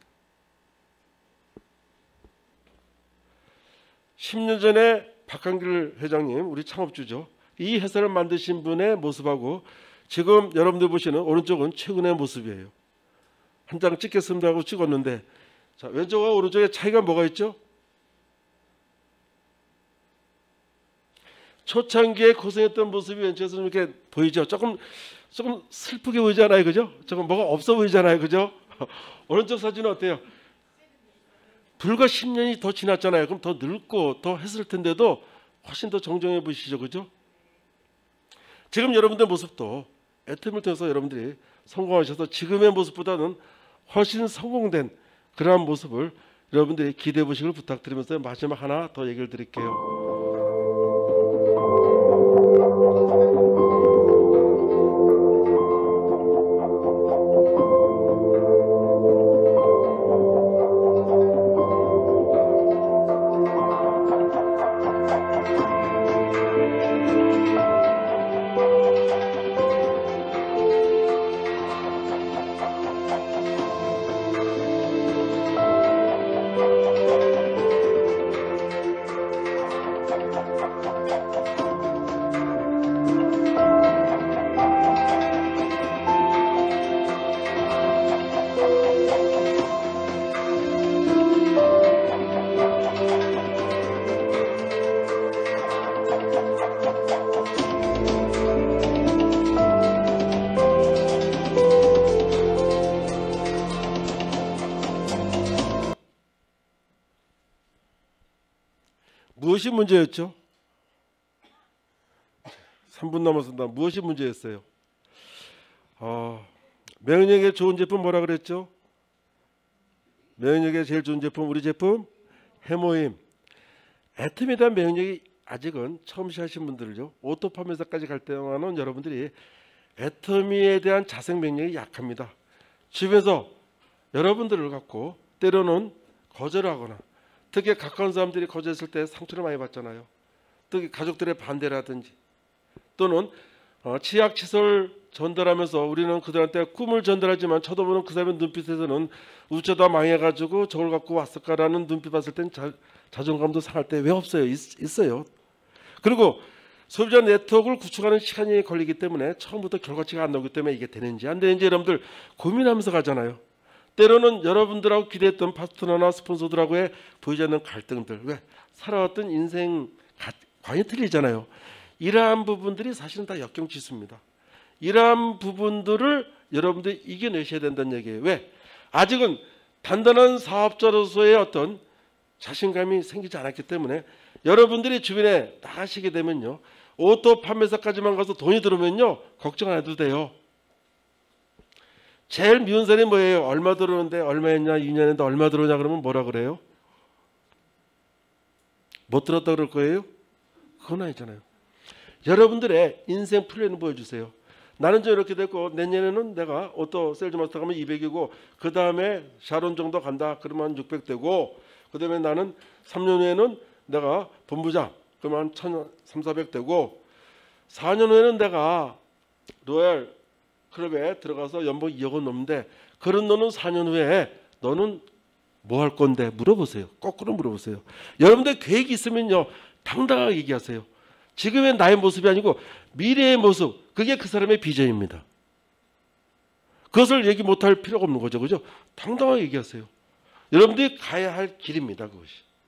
십 년 전에 박한길 회장님, 우리 창업주죠. 이 회사를 만드신 분의 모습하고 지금 여러분들 보시는 오른쪽은 최근의 모습이에요. 한 장 찍겠습니다 하고 찍었는데, 자, 왼쪽과 오른쪽에 차이가 뭐가 있죠? 초창기에 고생했던 모습이 왼쪽에서 이렇게 보이죠? 조금 조금 슬프게 보이잖아요, 그죠? 조금 뭐가 없어 보이잖아요, 그죠? 오른쪽 사진은 어때요? 불과 십 년이 더 지났잖아요. 그럼 더 늙고 더 했을 텐데도 훨씬 더 정정해 보이시죠, 그죠? 지금 여러분들 모습도 애터미를 통해서 여러분들이 성공하셔서 지금의 모습보다는 훨씬 성공된 그러한 모습을 여러분들이 기대해 보시길 부탁드리면서 마지막 하나 더 얘기를 드릴게요. 무엇이 문제였죠? 삼 분 남았습니다. 무엇이 문제였어요? 어, 면역에 좋은 제품 뭐라 그랬죠? 면역에 제일 좋은 제품 우리 제품 해모임. 애터미에 대한 면역이 아직은 처음 시작하신 분들요. 오토팜에서까지 갈 때만은 여러분들이 애터미에 대한 자생 면역이 약합니다. 집에서 여러분들을 갖고 때로는 거절하거나 특히 가까운 사람들이 거절했을 때 상처를 많이 받잖아요. 특히 가족들의 반대라든지 또는 어, 치약칫솔 전달하면서 우리는 그들한테 꿈을 전달하지만 쳐다보는 그 사람의 눈빛에서는 어쩌다 망해가지고 저걸 갖고 왔을까라는 눈빛 봤을 땐 자, 자존감도 상할 때 왜 없어요? 있, 있어요. 그리고 소비자 네트워크를 구축하는 시간이 걸리기 때문에 처음부터 결과치가 안 나오기 때문에 이게 되는지 안 되는지 여러분들 고민하면서 가잖아요. 때로는 여러분들하고 기대했던 파트너나 스폰서들하고의 보이지 않는 갈등들, 왜? 살아왔던 인생 관이 틀리잖아요. 이러한 부분들이 사실은 다 역경지수입니다. 이러한 부분들을 여러분들이 이겨내셔야 된다는 얘기예요. 왜? 아직은 단단한 사업자로서의 어떤 자신감이 생기지 않았기 때문에 여러분들이 주변에 나가시게 되면요, 오토 판매사까지만 가서 돈이 들어오면요 걱정 안 해도 돼요. 제일 미운 사람이 뭐예요? 얼마 들어오는데 얼마였냐, 이 년인데 얼마 들어오냐 그러면 뭐라 그래요? 못 들었다 그럴 거예요? 그건 아니잖아요. 여러분들의 인생 플랜을 보여주세요. 나는 좀 이렇게 됐고 내년에는 내가 오토 세일즈 마스터 가면 이백이고 그 다음에 샤론 정도 간다 그러면 육백 되고 그 다음에 나는 삼 년 후에는 내가 본부장 그러면 한 천삼백사백, 사백 되고 사 년 후에는 내가 로얄 클럽에 들어가서 연봉 이억 원 넘는데 그런 너는 사 년 후에 너는 뭐 할 건데 물어보세요. 거꾸로 물어보세요. 여러분들 계획이 있으면요 당당하게 얘기하세요. 지금의 나의 모습이 아니고 미래의 모습, 그게 그 사람의 비전입니다. 그것을 얘기 못할 필요가 없는 거죠. 그죠? 당당하게 얘기하세요. 여러분들이 가야 할 길입니다. 그것이.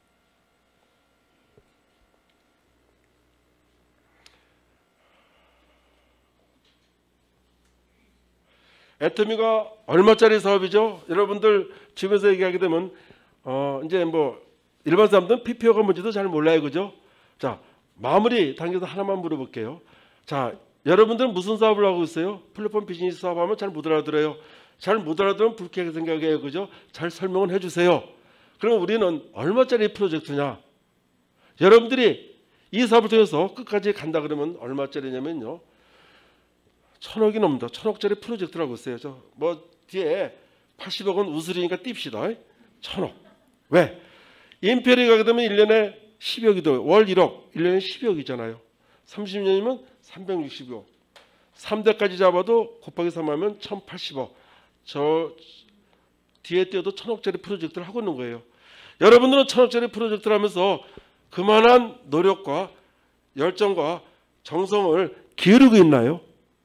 애터미가 얼마짜리 사업이죠? 여러분들 집에서 얘기하게 되면 어 이제 뭐 일반 사람들은 피피오가 뭔지도 잘 몰라요. 그죠? 자, 마무리 단계에서 하나만 물어볼게요. 자, 여러분들은 무슨 사업을 하고 있어요? 플랫폼 비즈니스 사업하면 잘 못 알아들어요. 잘 못 알아들으면 불쾌하게 생각해요. 그죠? 잘 설명을 해주세요. 그럼 우리는 얼마짜리 프로젝트냐? 여러분들이 이 사업을 통해서 끝까지 간다 그러면 얼마짜리냐면요. 천억이 넘는다. 천억짜리 프로젝트라고 있어요. 저 뭐 뒤에 팔십억 원 우스리니까 띱시다. 천억. 왜? 임페리에 가게 되면 일 년에 십억이도 월 일억, 일 년에 십억이잖아요. 삼십 년이면 삼백육십억. 삼 대까지 잡아도 곱하기 삼 하면 천팔십억. 저 뒤에 띄어도 천억짜리 프로젝트를 하고 있는 거예요. 여러분들은 천억짜리 프로젝트를 하면서 그만한 노력과 열정과 정성을 기울이고 있나요?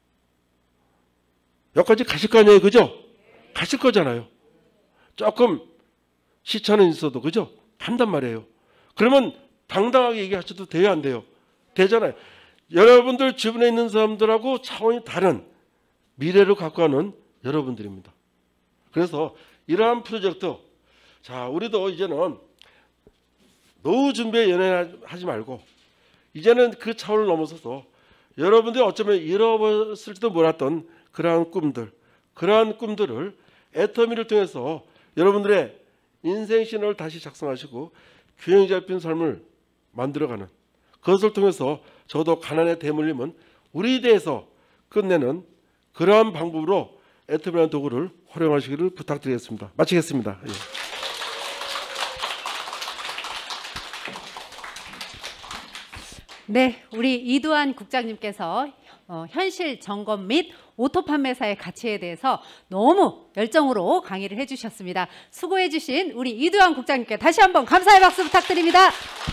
여기까지 가실 거 아니에요. 그죠? 가실 거잖아요. 조금 시차는 있어도 그죠? 한단 말이에요. 그러면 당당하게 얘기하셔도 돼요, 안 돼요? 되잖아요. 여러분들 주변에 있는 사람들하고 차원이 다른 미래를 갖고 가는 여러분들입니다. 그래서 이러한 프로젝트, 자, 우리도 이제는 노후 준비에 연연하지 말고 이제는 그 차원을 넘어서서 여러분들이 어쩌면 잃어버렸을지도 몰랐던 그러한 꿈들, 그러한 꿈들을 애터미를 통해서 여러분들의 인생 신호를 다시 작성하시고 균형 잡힌 삶을 만들어가는, 그것을 통해서 저도 가난에 대물림은 우리 대에서 끝내는 그러한 방법으로 애터미라는 도구를 활용하시기를 부탁드리겠습니다. 마치겠습니다. 예. 네, 우리 이두환 국장님께서 어, 현실 점검 및 오토 판매사의 가치에 대해서 너무 열정으로 강의를 해주셨습니다. 수고해주신 우리 이두환 국장님께 다시 한번 감사의 박수 부탁드립니다.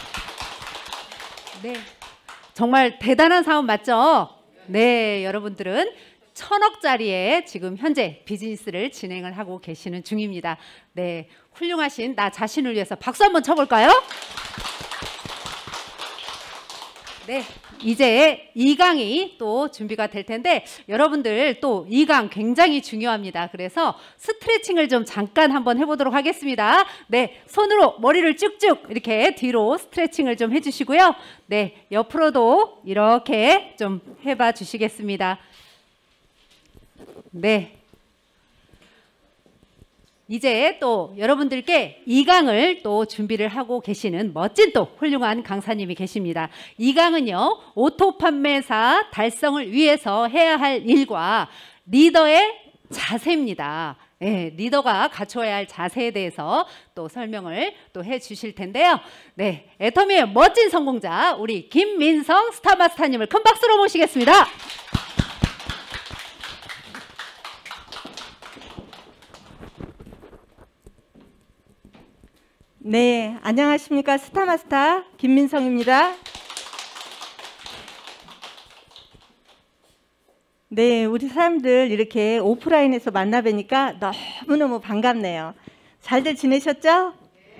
네, 정말 대단한 사업 맞죠? 네, 여러분들은 천억짜리의 지금 현재 비즈니스를 진행을 하고 계시는 중입니다. 네, 훌륭하신 나 자신을 위해서 박수 한번 쳐볼까요? 네. 이제 이 강이 또 준비가 될 텐데 여러분들 또 이 강 굉장히 중요합니다. 그래서 스트레칭을 좀 잠깐 한번 해보도록 하겠습니다. 네, 손으로 머리를 쭉쭉 이렇게 뒤로 스트레칭을 좀 해주시고요. 네, 옆으로도 이렇게 좀 해봐 주시겠습니다. 네. 이제 또 여러분들께 이 강을 또 준비를 하고 계시는 멋진 또 훌륭한 강사님이 계십니다. 이 강은요, 오토 판매사 달성을 위해서 해야 할 일과 리더의 자세입니다. 네, 리더가 갖춰야 할 자세에 대해서 또 설명을 또 해주실 텐데요. 네, 애터미의 멋진 성공자 우리 김민성 스타마스터님을 큰 박수로 모시겠습니다. 네, 안녕하십니까. 스타마스터 김민성입니다. 네, 우리 사람들 이렇게 오프라인에서 만나 뵈니까 너무너무 반갑네요. 잘들 지내셨죠?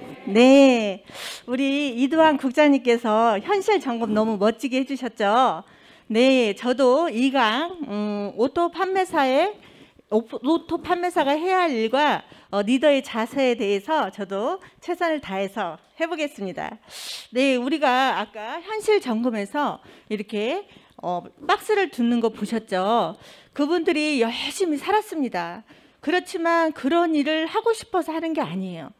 네, 우리 이두환 국장님께서 현실 점검 너무 멋지게 해주셨죠? 네, 저도 이 강 음, 오토 판매사의 오토 판매사가 해야 할 일과 어, 리더의 자세에 대해서 저도 최선을 다해서 해보겠습니다. 네, 우리가 아까 현실 점검에서 이렇게 어, 박스를 두는 거 보셨죠? 그분들이 열심히 살았습니다. 그렇지만 그런 일을 하고 싶어서 하는 게 아니에요.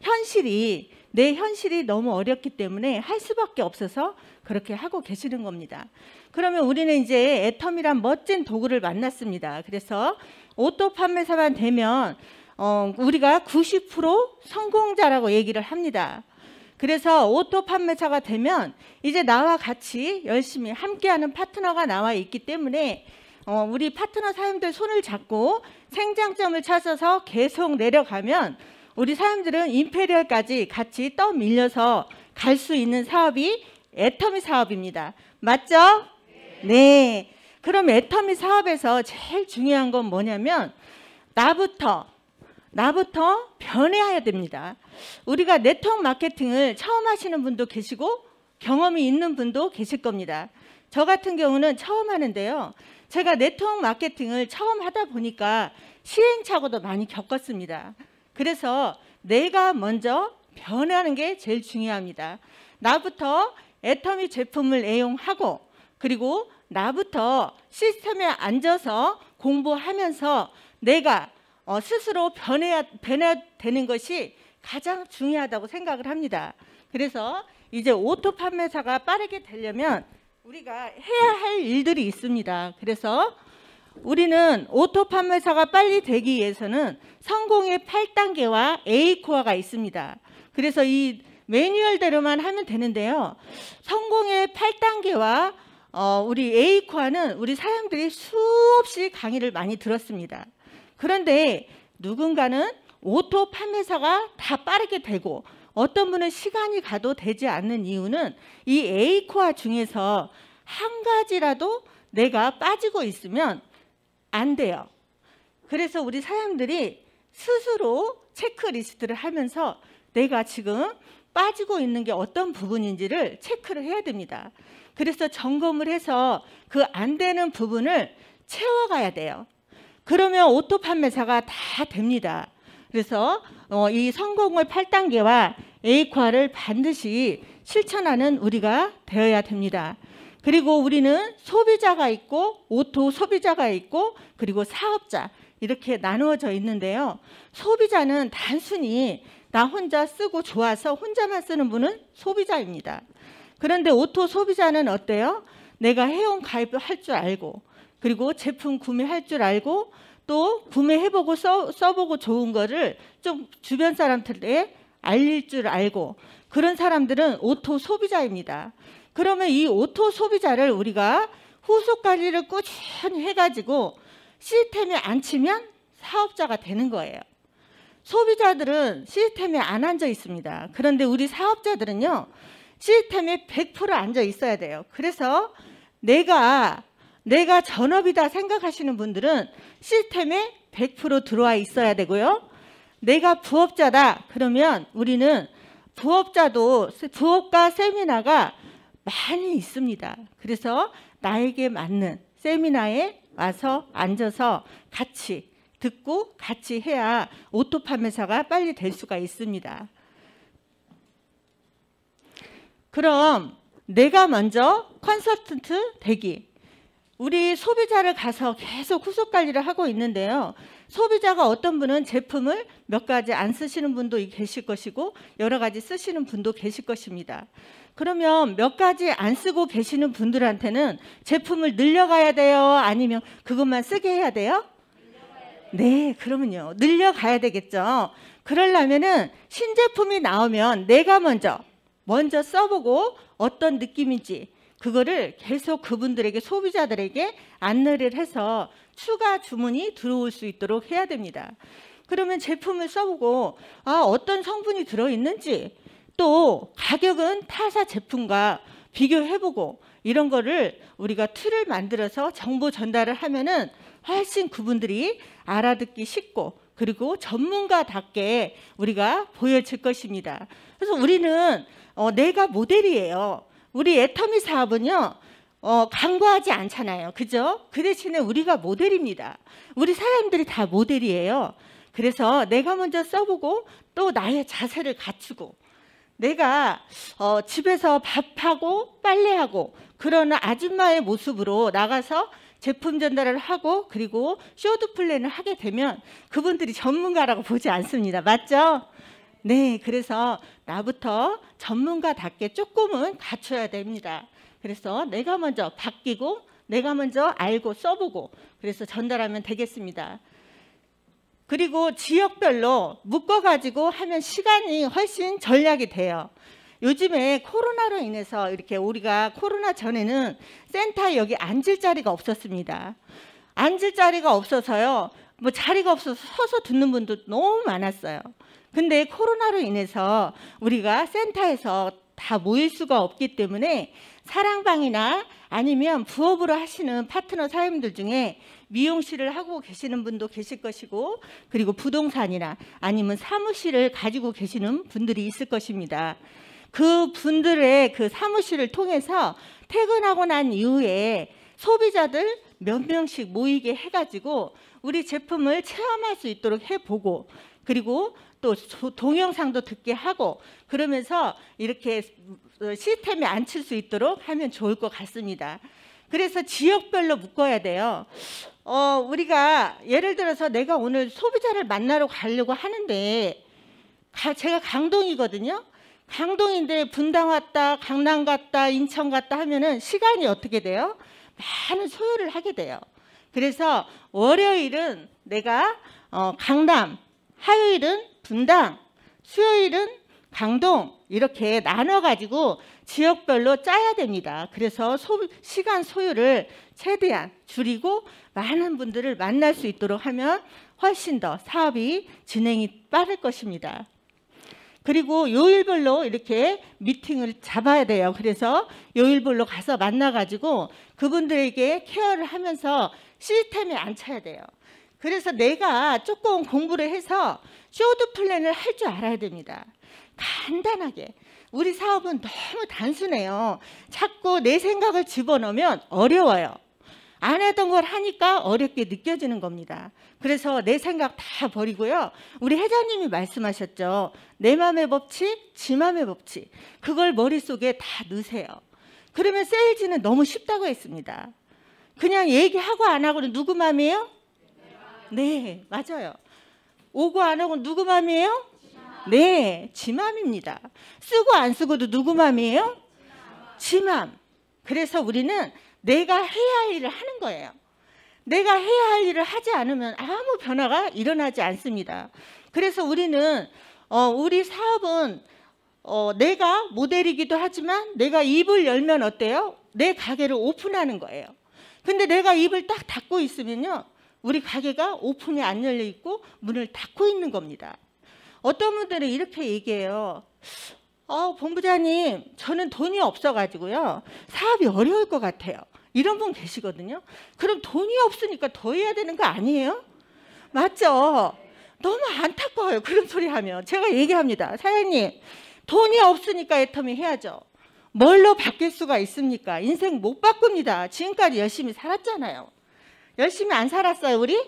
현실이, 내 현실이 너무 어렵기 때문에 할 수밖에 없어서 그렇게 하고 계시는 겁니다. 그러면 우리는 이제 애텀이란 멋진 도구를 만났습니다. 그래서 오토 판매사만 되면 어, 우리가 구십 퍼센트 성공자라고 얘기를 합니다. 그래서 오토 판매사가 되면 이제 나와 같이 열심히 함께하는 파트너가 나와 있기 때문에 어, 우리 파트너 사람들 손을 잡고 생장점을 찾아서 계속 내려가면 우리 사람들은 임페리얼까지 같이 떠밀려서 갈 수 있는 사업이 애터미 사업입니다. 맞죠? 네. 그럼 애터미 사업에서 제일 중요한 건 뭐냐면 나부터 나부터 변해야 됩니다. 우리가 네트워크 마케팅을 처음 하시는 분도 계시고 경험이 있는 분도 계실 겁니다. 저 같은 경우는 처음 하는데요. 제가 네트워크 마케팅을 처음 하다 보니까 시행착오도 많이 겪었습니다. 그래서 내가 먼저 변하는 게 제일 중요합니다. 나부터 애터미 제품을 애용하고 그리고 나부터 시스템에 앉아서 공부하면서 내가 어, 스스로 변해야, 변해야 되는 것이 가장 중요하다고 생각을 합니다. 그래서 이제 오토 판매사가 빠르게 되려면 우리가 해야 할 일들이 있습니다. 그래서 우리는 오토 판매사가 빨리 되기 위해서는 성공의 팔 단계와 에이 코어가 있습니다. 그래서 이 매뉴얼대로만 하면 되는데요. 성공의 팔 단계와 어, 우리 에이 코어는 우리 사람들이 수없이 강의를 많이 들었습니다. 그런데 누군가는 오토 판매사가 다 빠르게 되고 어떤 분은 시간이 가도 되지 않는 이유는 이 에이 코어 중에서 한 가지라도 내가 빠지고 있으면 안 돼요. 그래서 우리 사람들이 스스로 체크리스트를 하면서 내가 지금 빠지고 있는 게 어떤 부분인지를 체크를 해야 됩니다. 그래서 점검을 해서 그 안 되는 부분을 채워가야 돼요. 그러면 오토 판매사가 다 됩니다. 그래서 어, 이 성공의 팔 단계와 에이 코어를 반드시 실천하는 우리가 되어야 됩니다. 그리고 우리는 소비자가 있고 오토 소비자가 있고 그리고 사업자 이렇게 나누어져 있는데요. 소비자는 단순히 나 혼자 쓰고 좋아서 혼자만 쓰는 분은 소비자입니다. 그런데 오토 소비자는 어때요? 내가 회원 가입을 할 줄 알고 그리고 제품 구매할 줄 알고 또 구매해보고 써, 써보고 좋은 거를 좀 주변 사람들에 알릴 줄 알고 그런 사람들은 오토 소비자입니다. 그러면 이 오토 소비자를 우리가 후속 관리를 꾸준히 해가지고 시스템에 앉히면 사업자가 되는 거예요. 소비자들은 시스템에 안 앉아 있습니다. 그런데 우리 사업자들은요. 시스템에 백 퍼센트 앉아 있어야 돼요. 그래서 내가 내가 전업이다 생각하시는 분들은 시스템에 백 퍼센트 들어와 있어야 되고요. 내가 부업자다 그러면 우리는 부업자도 부업과 세미나가 많이 있습니다. 그래서 나에게 맞는 세미나에 와서 앉아서 같이 듣고 같이 해야 오토 판매사가 빨리 될 수가 있습니다. 그럼 내가 먼저 컨설턴트 되기. 우리 소비자를 가서 계속 후속 관리를 하고 있는데요. 소비자가 어떤 분은 제품을 몇 가지 안 쓰시는 분도 계실 것이고 여러 가지 쓰시는 분도 계실 것입니다. 그러면 몇 가지 안 쓰고 계시는 분들한테는 제품을 늘려가야 돼요? 아니면 그것만 쓰게 해야 돼요? 네, 그러면요. 늘려가야 되겠죠. 그러려면은 신제품이 나오면 내가 먼저 먼저 써보고 어떤 느낌인지 그거를 계속 그분들에게 소비자들에게 안내를 해서 추가 주문이 들어올 수 있도록 해야 됩니다. 그러면 제품을 써보고 아, 어떤 성분이 들어있는지 또 가격은 타사 제품과 비교해보고 이런 거를 우리가 틀을 만들어서 정보 전달을 하면은 훨씬 그분들이 알아듣기 쉽고 그리고 전문가답게 우리가 보여질 것입니다. 그래서 우리는 어, 내가 모델이에요. 우리 애터미 사업은요. 어, 광고하지 않잖아요. 그죠? 그 대신에 우리가 모델입니다. 우리 사람들이 다 모델이에요. 그래서 내가 먼저 써보고 또 나의 자세를 갖추고 내가 어, 집에서 밥하고 빨래하고 그런 아줌마의 모습으로 나가서 제품 전달을 하고 그리고 쇼드 플랜을 하게 되면 그분들이 전문가라고 보지 않습니다. 맞죠? 네, 그래서 나부터 전문가답게 조금은 갖춰야 됩니다. 그래서 내가 먼저 바뀌고 내가 먼저 알고 써보고 그래서 전달하면 되겠습니다. 그리고 지역별로 묶어가지고 하면 시간이 훨씬 절약이 돼요. 요즘에 코로나로 인해서 이렇게 우리가 코로나 전에는 센터에 여기 앉을 자리가 없었습니다. 앉을 자리가 없어서요. 뭐 자리가 없어서 서서 듣는 분도 너무 많았어요. 근데 코로나로 인해서 우리가 센터에서 다 모일 수가 없기 때문에 사랑방이나 아니면 부업으로 하시는 파트너 사장님들 중에 미용실을 하고 계시는 분도 계실 것이고 그리고 부동산이나 아니면 사무실을 가지고 계시는 분들이 있을 것입니다. 그 분들의 그 사무실을 통해서 퇴근하고 난 이후에 소비자들 몇 명씩 모이게 해가지고 우리 제품을 체험할 수 있도록 해보고 그리고 또 동영상도 듣게 하고 그러면서 이렇게 시스템에 앉힐 수 있도록 하면 좋을 것 같습니다. 그래서 지역별로 묶어야 돼요. 어, 우리가 예를 들어서 내가 오늘 소비자를 만나러 가려고 하는데 가, 제가 강동이거든요. 강동인데 분당 왔다, 강남 갔다, 인천 갔다 하면은 시간이 어떻게 돼요? 많은 소요를 하게 돼요. 그래서 월요일은 내가 어, 강남, 화요일은 분당, 수요일은 강동 이렇게 나눠가지고 지역별로 짜야 됩니다. 그래서 소, 시간 소요를 최대한 줄이고 많은 분들을 만날 수 있도록 하면 훨씬 더 사업이 진행이 빠를 것입니다. 그리고 요일별로 이렇게 미팅을 잡아야 돼요. 그래서 요일별로 가서 만나가지고 그분들에게 케어를 하면서 시스템에 앉혀야 돼요. 그래서 내가 조금 공부를 해서 쇼드 플랜을 할 줄 알아야 됩니다. 간단하게. 우리 사업은 너무 단순해요. 자꾸 내 생각을 집어넣으면 어려워요. 안 하던 걸 하니까 어렵게 느껴지는 겁니다. 그래서 내 생각 다 버리고요. 우리 회장님이 말씀하셨죠. 내 맘의 법칙, 지 맘의 법칙. 그걸 머릿속에 다 넣으세요. 그러면 세일즈는 너무 쉽다고 했습니다. 그냥 얘기하고 안 하고는 누구 맘이에요? 네, 맞아요. 오고 안 하고 누구 맘이에요? 네, 지 맘입니다. 쓰고 안 쓰고도 누구 맘이에요? 지 맘. 그래서 우리는 내가 해야 할 일을 하는 거예요. 내가 해야 할 일을 하지 않으면 아무 변화가 일어나지 않습니다. 그래서 우리는 어, 우리 사업은 어, 내가 모델이기도 하지만 내가 입을 열면 어때요? 내 가게를 오픈하는 거예요. 근데 내가 입을 딱 닫고 있으면요. 우리 가게가 오픈이 안 열려 있고 문을 닫고 있는 겁니다. 어떤 분들은 이렇게 얘기해요. 어, 본부장님, 저는 돈이 없어가지고요. 사업이 어려울 것 같아요. 이런 분 계시거든요. 그럼 돈이 없으니까 더 해야 되는 거 아니에요? 맞죠? 너무 안타까워요. 그런 소리 하면. 제가 얘기합니다. 사장님, 돈이 없으니까 애터미 해야죠. 뭘로 바뀔 수가 있습니까? 인생 못 바꿉니다. 지금까지 열심히 살았잖아요. 열심히 안 살았어요, 우리?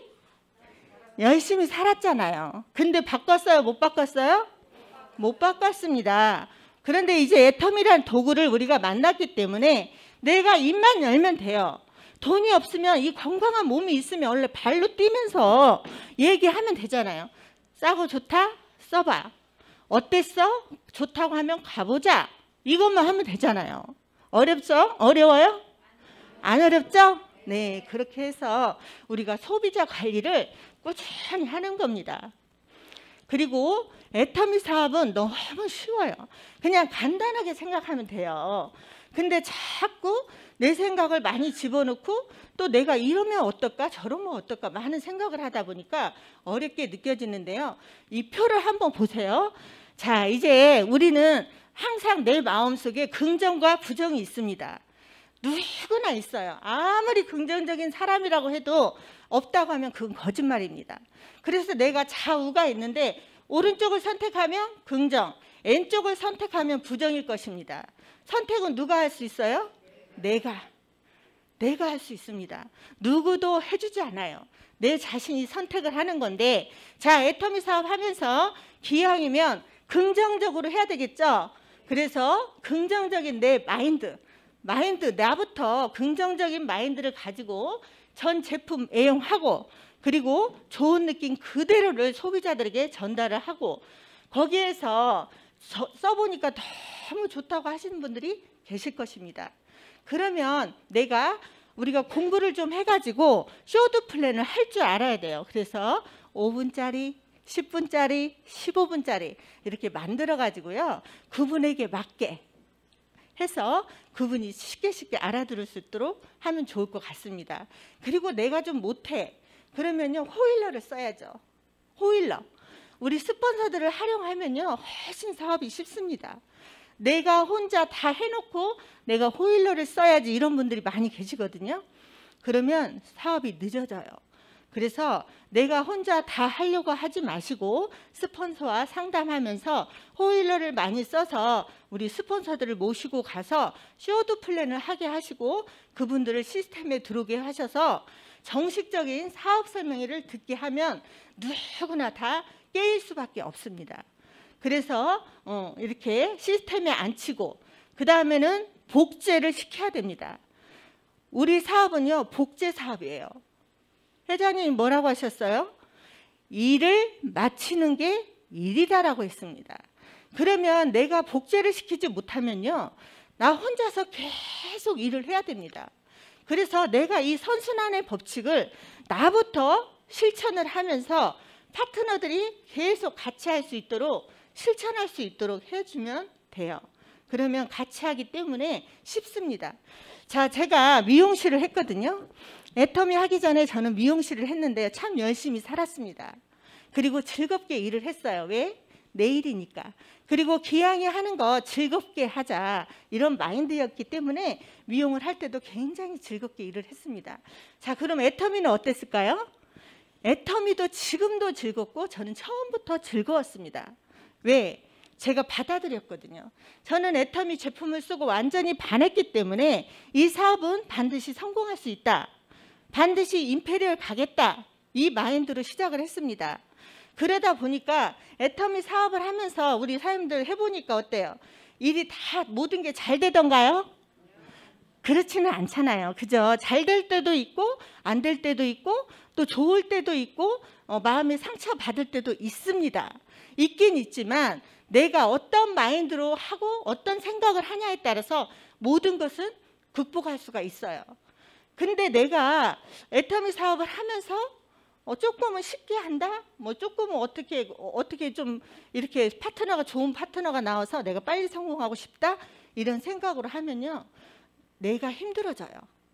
열심히 살았잖아요. 근데 바꿨어요, 못 바꿨어요? 못 바꿨습니다. 그런데 이제 애텀이라는 도구를 우리가 만났기 때문에 내가 입만 열면 돼요. 돈이 없으면 이 건강한 몸이 있으면 원래 발로 뛰면서 얘기하면 되잖아요. 싸고 좋다? 써봐. 어땠어? 좋다고 하면 가보자. 이것만 하면 되잖아요. 어렵죠? 어려워요? 안 어렵죠? 네, 그렇게 해서 우리가 소비자 관리를 꾸준히 하는 겁니다. 그리고 애터미 사업은 너무 쉬워요. 그냥 간단하게 생각하면 돼요. 근데 자꾸 내 생각을 많이 집어넣고 또 내가 이러면 어떨까 저러면 어떨까 많은 생각을 하다 보니까 어렵게 느껴지는데요. 이 표를 한번 보세요. 자, 이제 우리는 항상 내 마음속에 긍정과 부정이 있습니다. 누구나 있어요. 아무리 긍정적인 사람이라고 해도 없다고 하면 그건 거짓말입니다. 그래서 내가 좌우가 있는데 오른쪽을 선택하면 긍정, 왼쪽을 선택하면 부정일 것입니다. 선택은 누가 할 수 있어요? 내가. 내가 할 수 있습니다. 누구도 해주지 않아요. 내 자신이 선택을 하는 건데, 자, 애터미 사업 하면서 기왕이면 긍정적으로 해야 되겠죠? 그래서 긍정적인 내 마인드, 마인드, 나부터 긍정적인 마인드를 가지고 전 제품 애용하고, 그리고 좋은 느낌 그대로를 소비자들에게 전달을 하고, 거기에서 저, 써보니까 너무 좋다고 하시는 분들이 계실 것입니다. 그러면 내가 우리가 공부를 좀 해가지고 쇼트 플랜을 할 줄 알아야 돼요. 그래서 오 분짜리, 십 분짜리, 십오 분짜리 이렇게 만들어 가지고요, 그분에게 맞게 해서 그분이 쉽게 쉽게 알아들을 수 있도록 하면 좋을 것 같습니다. 그리고 내가 좀 못해 그러면요, 호일러를 써야죠. 호일러. 우리 스폰서들을 활용하면요 훨씬 사업이 쉽습니다. 내가 혼자 다 해놓고 내가 호일러를 써야지 이런 분들이 많이 계시거든요. 그러면 사업이 늦어져요. 그래서 내가 혼자 다 하려고 하지 마시고 스폰서와 상담하면서 호일러를 많이 써서 우리 스폰서들을 모시고 가서 쇼드 플랜을 하게 하시고 그분들을 시스템에 들어오게 하셔서 정식적인 사업 설명회를 듣게 하면 누구나 다 깨일 수밖에 없습니다. 그래서 어, 이렇게 시스템에 앉히고 그 다음에는 복제를 시켜야 됩니다. 우리 사업은요 복제 사업이에요. 회장님이 뭐라고 하셨어요? 일을 마치는 게 일이다라고 했습니다. 그러면 내가 복제를 시키지 못하면요, 나 혼자서 계속 일을 해야 됩니다. 그래서 내가 이 선순환의 법칙을 나부터 실천을 하면서 파트너들이 계속 같이 할 수 있도록 실천할 수 있도록 해주면 돼요. 그러면 같이 하기 때문에 쉽습니다. 자, 제가 미용실을 했거든요. 애터미 하기 전에 저는 미용실을 했는데 참 열심히 살았습니다. 그리고 즐겁게 일을 했어요. 왜? 내일이니까. 그리고 기왕에 하는 거 즐겁게 하자 이런 마인드였기 때문에 미용을 할 때도 굉장히 즐겁게 일을 했습니다. 자, 그럼 애터미는 어땠을까요? 애터미도 지금도 즐겁고 저는 처음부터 즐거웠습니다. 왜? 제가 받아들였거든요. 저는 애터미 제품을 쓰고 완전히 반했기 때문에 이 사업은 반드시 성공할 수 있다. 반드시 임페리얼 가겠다. 이 마인드로 시작을 했습니다. 그러다 보니까 애터미 사업을 하면서 우리 사장님들 해보니까 어때요? 일이 다 모든 게 잘 되던가요? 그렇지는 않잖아요. 그죠? 잘 될 때도 있고 안 될 때도 있고 또 좋을 때도 있고 어, 마음에 상처 받을 때도 있습니다. 있긴 있지만 내가 어떤 마인드로 하고 어떤 생각을 하냐에 따라서 모든 것은 극복할 수가 있어요. 근데 내가 애터미 사업을 하면서 어, 조금은 쉽게 한다? 뭐 조금은 어떻게 어떻게 좀 이렇게 파트너가 좋은 파트너가 나와서 내가 빨리 성공하고 싶다? 이런 생각으로 하면요, 내가 힘들어져요.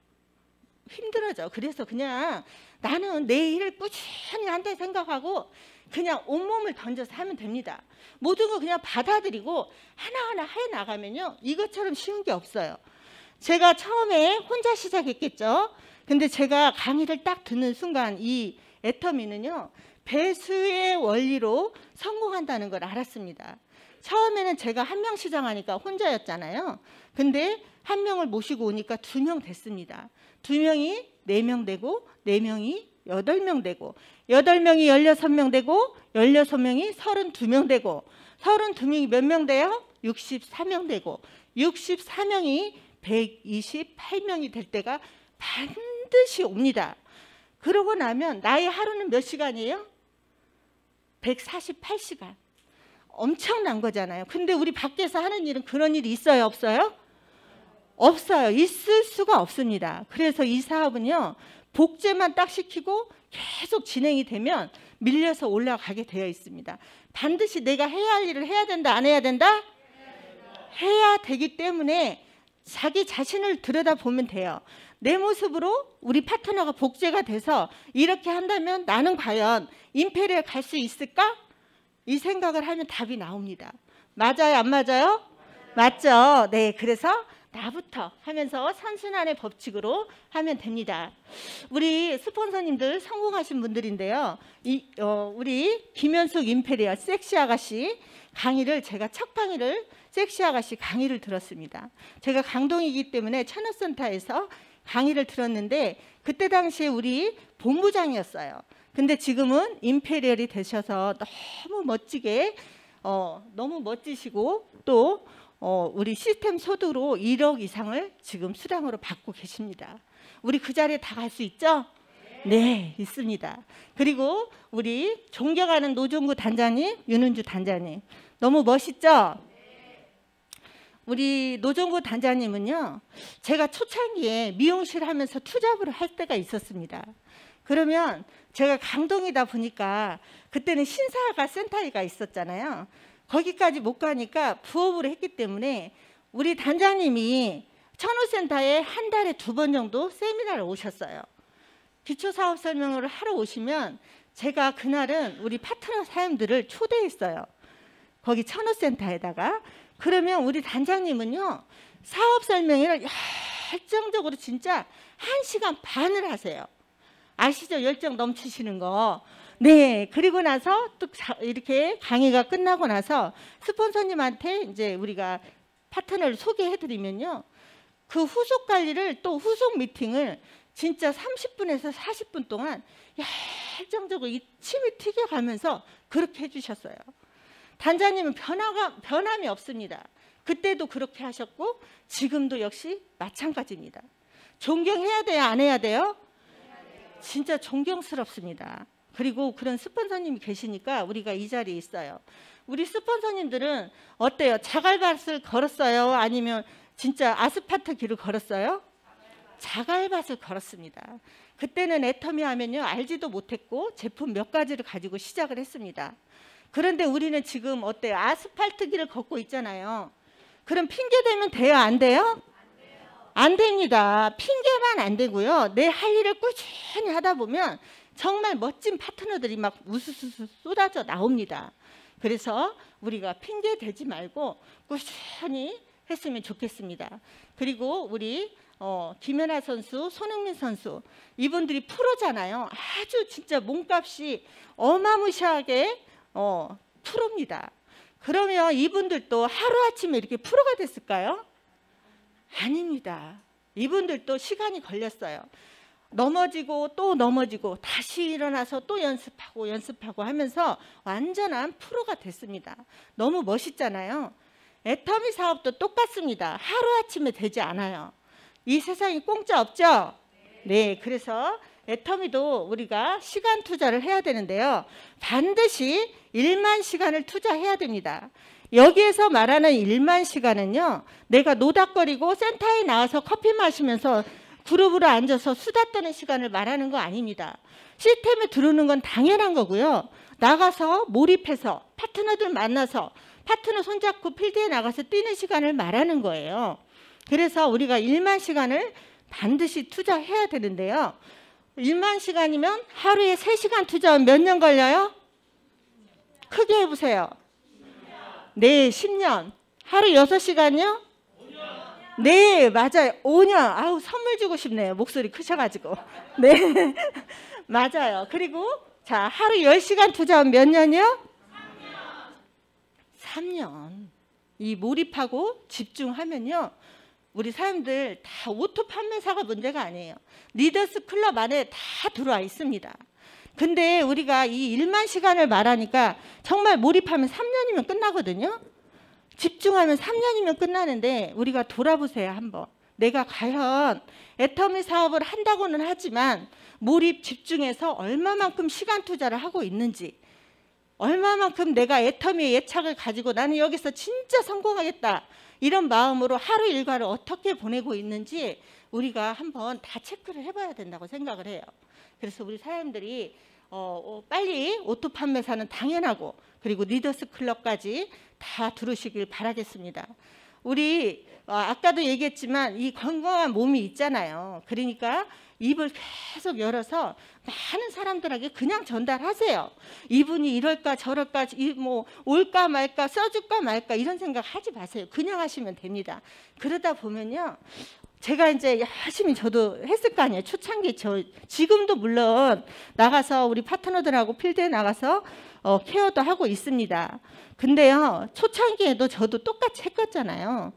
힘들어져. 그래서 그냥 나는 내 일을 꾸준히 한다 생각하고 그냥 온몸을 던져서 하면 됩니다. 모든 거 그냥 받아들이고 하나하나 해나가면요, 이것처럼 쉬운 게 없어요. 제가 처음에 혼자 시작했겠죠. 근데 제가 강의를 딱 듣는 순간 이 애터미는요 배수의 원리로 성공한다는 걸 알았습니다. 처음에는 제가 한 명 시장하니까 혼자였잖아요. 근데 한 명을 모시고 오니까 두 명 됐습니다. 두 명이 네 명 되고 네 명이 여덟 명 되고 여덟 명이 열여섯 명 되고 열여섯 명이 서른두 명 되고 서른두 명이 몇 명 돼요? 육십사 명 되고 육십사 명이 백이십팔 명이 될 때가 반드시 옵니다. 그러고 나면 나의 하루는 몇 시간이에요? 백사십팔 시간. 엄청난 거잖아요. 근데 우리 밖에서 하는 일은 그런 일이 있어요, 없어요? 없어요. 있을 수가 없습니다. 그래서 이 사업은요, 복제만 딱 시키고 계속 진행이 되면 밀려서 올라가게 되어 있습니다. 반드시 내가 해야 할 일을 해야 된다, 안 해야 된다? 해야 되기 때문에 자기 자신을 들여다보면 돼요. 내 모습으로 우리 파트너가 복제가 돼서 이렇게 한다면 나는 과연 임페리얼 갈 수 있을까? 이 생각을 하면 답이 나옵니다. 맞아요, 안 맞아요? 맞죠? 네, 그래서 나부터 하면서 선순환의 법칙으로 하면 됩니다. 우리 스폰서님들 성공하신 분들인데요. 이, 어, 우리 김현숙 임페리얼 섹시 아가씨 강의를 제가 첫 강의를 섹시 아가씨 강의를 들었습니다. 제가 강동이기 때문에 천호센터에서 강의를 들었는데 그때 당시에 우리 본부장이었어요. 근데 지금은 임페리얼이 되셔서 너무 멋지게 어, 너무 멋지시고 또 어, 우리 시스템 소득으로 일억 이상을 지금 수당으로 받고 계십니다. 우리 그 자리에 다 갈 수 있죠? 네, 있습니다. 그리고 우리 존경하는 노종구 단장님, 윤은주 단장님 너무 멋있죠? 우리 노종구 단장님은요, 제가 초창기에 미용실 하면서 투잡을 할 때가 있었습니다. 그러면 제가 강동이다 보니까 그때는 신사가 센터가 있었잖아요. 거기까지 못 가니까 부업으로 했기 때문에 우리 단장님이 천호센터에 한 달에 두 번 정도 세미나를 오셨어요. 기초사업 설명을 하러 오시면 제가 그날은 우리 파트너 사람들을 초대했어요. 거기 천호센터에다가. 그러면 우리 단장님은요, 사업 설명회를 열정적으로 진짜 한 시간 반을 하세요. 아시죠? 열정 넘치시는 거. 네, 그리고 나서 또 이렇게 강의가 끝나고 나서 스폰서님한테 이제 우리가 파트너를 소개해드리면요, 그 후속 관리를 또 후속 미팅을 진짜 삼십 분에서 사십 분 동안 열정적으로 이 침이 튀겨가면서 그렇게 해주셨어요. 단장님은 변화가, 변함이 없습니다. 그때도 그렇게 하셨고 지금도 역시 마찬가지입니다. 존경해야 돼요, 안 해야 돼요? 진짜 존경스럽습니다. 그리고 그런 스폰서님이 계시니까 우리가 이 자리에 있어요. 우리 스폰서님들은 어때요? 자갈밭을 걸었어요? 아니면 진짜 아스팔트 길을 걸었어요? 자갈밭을 걸었습니다. 그때는 애터미 하면요, 알지도 못했고 제품 몇 가지를 가지고 시작을 했습니다. 그런데 우리는 지금 어때요? 아스팔트 길을 걷고 있잖아요. 그럼 핑계 대면 돼요, 안 돼요? 안 됩니다. 핑계만 안 되고요. 내 할 일을 꾸준히 하다 보면 정말 멋진 파트너들이 막 우수수 쏟아져 나옵니다. 그래서 우리가 핑계 대지 말고 꾸준히 했으면 좋겠습니다. 그리고 우리 어, 김연아 선수, 손흥민 선수 이분들이 프로잖아요. 아주 진짜 몸값이 어마무시하게 어, 프로입니다. 그러면 이분들도 하루아침에 이렇게 프로가 됐을까요? 아닙니다. 이분들도 시간이 걸렸어요. 넘어지고 또 넘어지고 다시 일어나서 또 연습하고 연습하고 하면서 완전한 프로가 됐습니다. 너무 멋있잖아요. 애터미 사업도 똑같습니다. 하루아침에 되지 않아요. 이 세상에 공짜 없죠? 네, 그래서 애터미도 우리가 시간 투자를 해야 되는데요. 반드시 일만 시간을 투자해야 됩니다. 여기에서 말하는 일만 시간은요, 내가 노닥거리고 센터에 나와서 커피 마시면서 그룹으로 앉아서 수다 떠는 시간을 말하는 거 아닙니다. 시스템에 들어오는 건 당연한 거고요. 나가서 몰입해서 파트너들 만나서 파트너 손잡고 필드에 나가서 뛰는 시간을 말하는 거예요. 그래서 우리가 일만 시간을 반드시 투자해야 되는데요. 일만 시간이면 하루에 세 시간 투자하면 몇 년 걸려요? 크게 해보세요. 네, 십 년. 하루 여섯 시간이요? 네, 맞아요. 오 년. 아우, 선물 주고 싶네요. 목소리 크셔가지고. 네, 맞아요. 그리고 자, 하루 열 시간 투자하면 몇 년이요? 삼 년 이 몰입하고 집중하면요. 우리 사람들 다 오토 판매사가 문제가 아니에요. 리더스 클럽 안에 다 들어와 있습니다. 근데 우리가 이 일만 시간을 말하니까 정말 몰입하면 삼 년이면 끝나거든요. 집중하면 삼 년이면 끝나는데 우리가 돌아보세요 한번. 내가 과연 애터미 사업을 한다고는 하지만 몰입 집중해서 얼마만큼 시간 투자를 하고 있는지, 얼마만큼 내가 애터미의 애착을 가지고 나는 여기서 진짜 성공하겠다 이런 마음으로 하루 일과를 어떻게 보내고 있는지 우리가 한번 다 체크를 해봐야 된다고 생각을 해요. 그래서 우리 사람들이 어, 어, 빨리 오토 판매사는 당연하고 그리고 리더스 클럽까지 다 들으시길 바라겠습니다. 우리 어, 아까도 얘기했지만 이 건강한 몸이 있잖아요. 그러니까 입을 계속 열어서 많은 사람들에게 그냥 전달하세요. 이분이 이럴까 저럴까 뭐 올까 말까 써줄까 말까 이런 생각 하지 마세요. 그냥 하시면 됩니다. 그러다 보면요. 제가 이제 열심히 저도 했을 거 아니에요. 초창기 저 지금도 물론 나가서 우리 파트너들하고 필드에 나가서 어, 케어도 하고 있습니다. 근데요. 초창기에도 저도 똑같이 했었잖아요.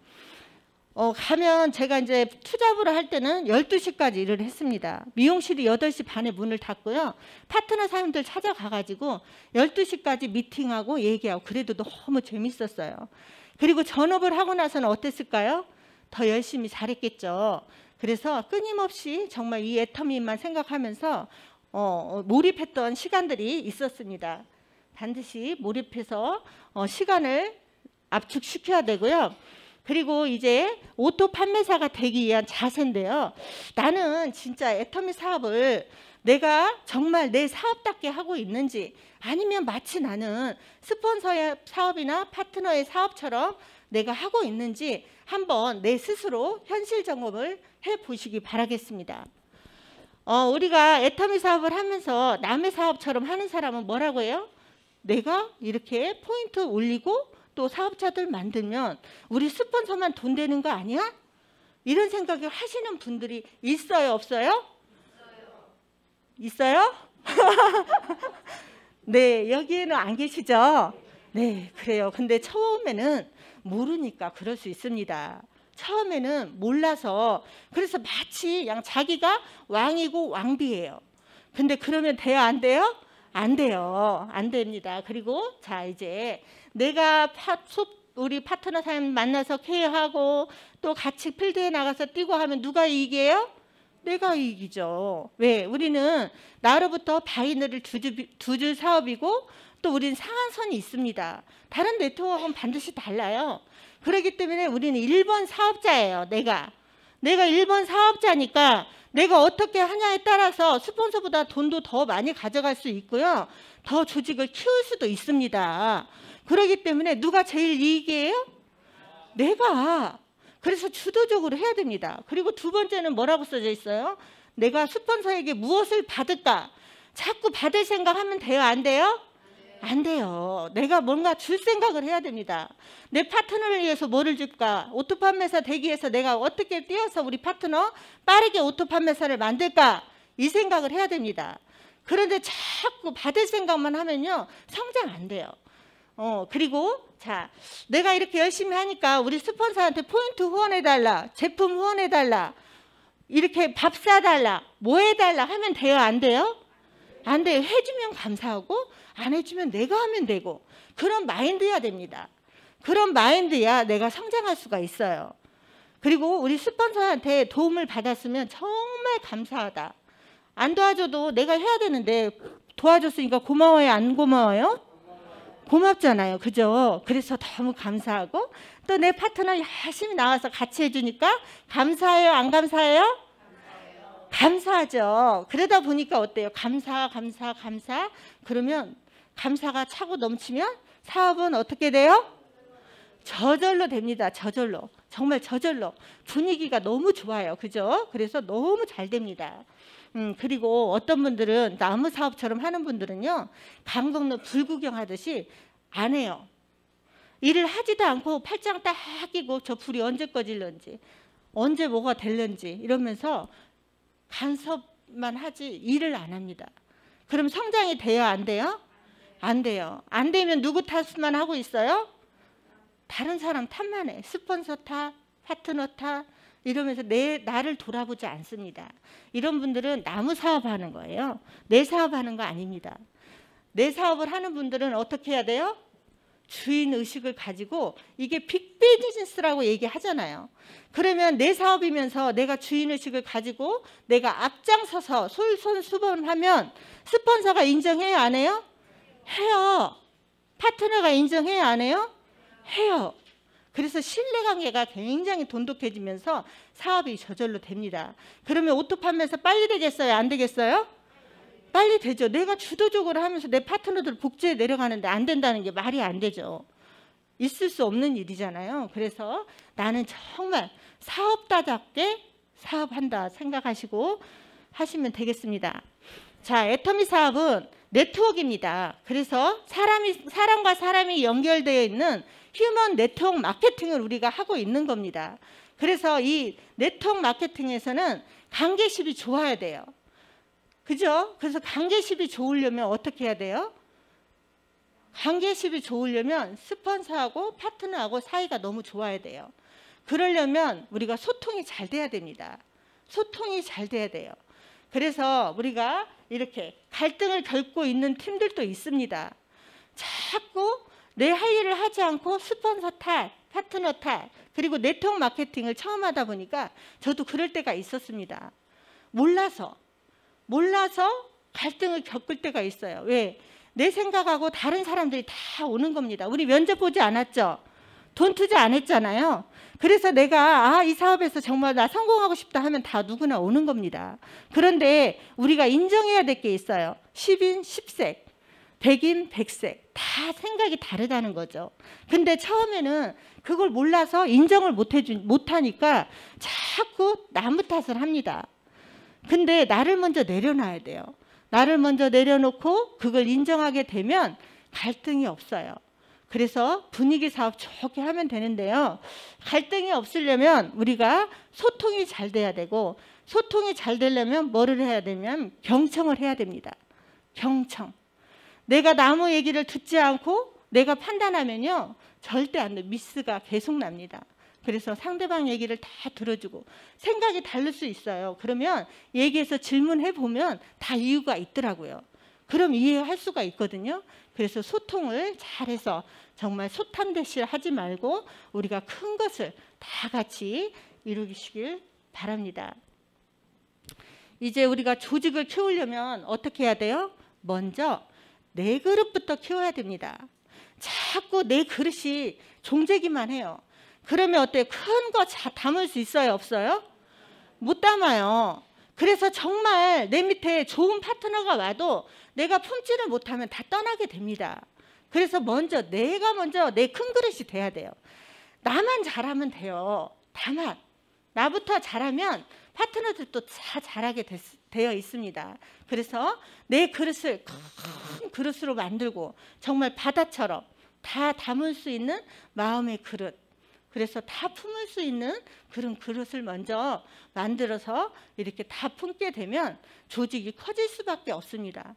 어, 가면 제가 이제 투잡으로 할 때는 열두 시까지 일을 했습니다. 미용실이 여덟 시 반에 문을 닫고요. 파트너 사람들 찾아가가지고 열두 시까지 미팅하고 얘기하고 그래도 너무 재밌었어요. 그리고 전업을 하고 나서는 어땠을까요? 더 열심히 잘했겠죠. 그래서 끊임없이 정말 이 애터미만 생각하면서 어, 몰입했던 시간들이 있었습니다. 반드시 몰입해서 어, 시간을 압축시켜야 되고요. 그리고 이제 오토 판매사가 되기 위한 자세인데요. 나는 진짜 애터미 사업을 내가 정말 내 사업답게 하고 있는지 아니면 마치 나는 스폰서의 사업이나 파트너의 사업처럼 내가 하고 있는지 한번 내 스스로 현실 점검을 해보시기 바라겠습니다. 어, 우리가 애터미 사업을 하면서 남의 사업처럼 하는 사람은 뭐라고 해요? 내가 이렇게 포인트 올리고 또 사업자들 만들면 우리 스폰서만 돈 되는 거 아니야? 이런 생각을 하시는 분들이 있어요, 없어요? 있어요? 네, 여기에는 안 계시죠? 네, 그래요. 근데 처음에는 모르니까 그럴 수 있습니다. 처음에는 몰라서 그래서 마치 그냥 자기가 왕이고 왕비예요. 근데 그러면 돼요, 안 돼요? 안 돼요. 안 됩니다. 그리고 자 이제 내가 파, 우리 파트너 사람 만나서 케어하고 또 같이 필드에 나가서 뛰고 하면 누가 이기게요? 내가 이기죠. 왜? 우리는 나로부터 바이너를 두 줄 사업이고 또 우리는 상한선이 있습니다. 다른 네트워크는 반드시 달라요. 그렇기 때문에 우리는 일 번 사업자예요. 내가. 내가 일 번 사업자니까 내가 어떻게 하냐에 따라서 스폰서보다 돈도 더 많이 가져갈 수 있고요. 더 조직을 키울 수도 있습니다. 그렇기 때문에 누가 제일 이익이에요? 내가. 그래서 주도적으로 해야 됩니다. 그리고 두 번째는 뭐라고 써져 있어요? 내가 스폰서에게 무엇을 받을까? 자꾸 받을 생각하면 돼요? 안 돼요? 안 돼요. 내가 뭔가 줄 생각을 해야 됩니다. 내 파트너를 위해서 뭐를 줄까? 오토 판매사 되기 위해서 내가 어떻게 뛰어서 우리 파트너 빠르게 오토 판매사를 만들까? 이 생각을 해야 됩니다. 그런데 자꾸 받을 생각만 하면요. 성장 안 돼요. 어, 그리고 자, 내가 이렇게 열심히 하니까 우리 스폰서한테 포인트 후원해달라, 제품 후원해달라, 이렇게 밥 사달라, 뭐 해달라 하면 돼요? 안 돼요? 안 돼요. 해주면 감사하고 안 해주면 내가 하면 되고 그런 마인드여야 됩니다. 그런 마인드야 내가 성장할 수가 있어요. 그리고 우리 스폰서한테 도움을 받았으면 정말 감사하다. 안 도와줘도 내가 해야 되는데 도와줬으니까 고마워요? 안 고마워요? 고맙잖아요. 그죠? 그래서 너무 감사하고 또 내 파트너 열심히 나와서 같이 해주니까 감사해요? 안 감사해요? 감사하죠. 그러다 보니까 어때요? 감사, 감사, 감사. 그러면 감사가 차고 넘치면 사업은 어떻게 돼요? 저절로 됩니다. 저절로. 정말 저절로. 분위기가 너무 좋아요. 그죠? 그래서 너무 잘 됩니다. 음, 그리고 어떤 분들은 나무 사업처럼 하는 분들은요. 강동로 불구경 하듯이 안 해요. 일을 하지도 않고 팔짱 딱 끼고 저 불이 언제 꺼질런지 언제 뭐가 될런지 이러면서 간섭만 하지 일을 안 합니다. 그럼 성장이 돼요? 안 돼요? 안 돼요. 안 되면 누구 탓만 하고 있어요? 다른 사람 탓만 해. 스폰서 탓, 파트너 탓 이러면서 내 나를 돌아보지 않습니다. 이런 분들은 나무 사업하는 거예요. 내 사업하는 거 아닙니다. 내 사업을 하는 분들은 어떻게 해야 돼요? 주인 의식을 가지고, 이게 빅 비즈니스라고 얘기하잖아요. 그러면 내 사업이면서 내가 주인 의식을 가지고 내가 앞장서서 솔선수범하면 스폰서가 인정해요, 안 해요? 해요. 파트너가 인정해요, 안 해요? 해요. 그래서 신뢰관계가 굉장히 돈독해지면서 사업이 저절로 됩니다. 그러면 오토 판매에서 빨리 되겠어요, 안 되겠어요? 빨리 되죠. 내가 주도적으로 하면서 내 파트너들 복지에 내려가는데 안 된다는 게 말이 안 되죠. 있을 수 없는 일이잖아요. 그래서 나는 정말 사업다답게 사업한다 생각하시고 하시면 되겠습니다. 자, 애터미 사업은 네트워크입니다. 그래서 사람이, 사람과 사람이 연결되어 있는 휴먼 네트워크 마케팅을 우리가 하고 있는 겁니다. 그래서 이 네트워크 마케팅에서는 관계십이 좋아야 돼요. 그죠? 그래서 관계십이 좋으려면 어떻게 해야 돼요? 관계십이 좋으려면 스폰서하고 파트너하고 사이가 너무 좋아야 돼요. 그러려면 우리가 소통이 잘 돼야 됩니다. 소통이 잘 돼야 돼요. 그래서 우리가 이렇게 갈등을 겪고 있는 팀들도 있습니다. 자꾸 내 할 일을 하지 않고 스폰서 탓, 파트너 탓, 그리고 네트워크 마케팅을 처음 하다 보니까 저도 그럴 때가 있었습니다. 몰라서. 몰라서 갈등을 겪을 때가 있어요. 왜? 내 생각하고 다른 사람들이 다 오는 겁니다. 우리 면접 보지 않았죠? 돈 투자 안 했잖아요. 그래서 내가 아, 이 사업에서 정말 나 성공하고 싶다 하면 다 누구나 오는 겁니다. 그런데 우리가 인정해야 될 게 있어요. 십인 십색, 백인 백색 다 생각이 다르다는 거죠. 근데 처음에는 그걸 몰라서 인정을 못 해주, 못하니까 자꾸 나무 탓을 합니다. 근데 나를 먼저 내려놔야 돼요. 나를 먼저 내려놓고 그걸 인정하게 되면 갈등이 없어요. 그래서 분위기 사업 좋게 하면 되는데요. 갈등이 없으려면 우리가 소통이 잘 돼야 되고, 소통이 잘 되려면 뭐를 해야 되면 경청을 해야 됩니다. 경청. 내가 나무 얘기를 듣지 않고 내가 판단하면요, 절대 안 돼. 미스가 계속 납니다. 그래서 상대방 얘기를 다 들어주고, 생각이 다를 수 있어요. 그러면 얘기해서 질문해 보면 다 이유가 있더라고요. 그럼 이해할 수가 있거든요. 그래서 소통을 잘해서 정말 소탐대실 하지 말고 우리가 큰 것을 다 같이 이루시길 바랍니다. 이제 우리가 조직을 키우려면 어떻게 해야 돼요? 먼저 내 그릇부터 키워야 됩니다. 자꾸 내 그릇이 종재기만 해요. 그러면 어때요? 큰 거 담을 수 있어요? 없어요? 못 담아요. 그래서 정말 내 밑에 좋은 파트너가 와도 내가 품지를 못하면 다 떠나게 됩니다. 그래서 먼저 내가 먼저 내 큰 그릇이 돼야 돼요. 나만 잘하면 돼요. 다만 나부터 잘하면 파트너들도 다 잘하게 됐, 되어 있습니다. 그래서 내 그릇을 큰 그릇으로 만들고 정말 바다처럼 다 담을 수 있는 마음의 그릇, 그래서 다 품을 수 있는 그런 그릇을 먼저 만들어서 이렇게 다 품게 되면 조직이 커질 수밖에 없습니다.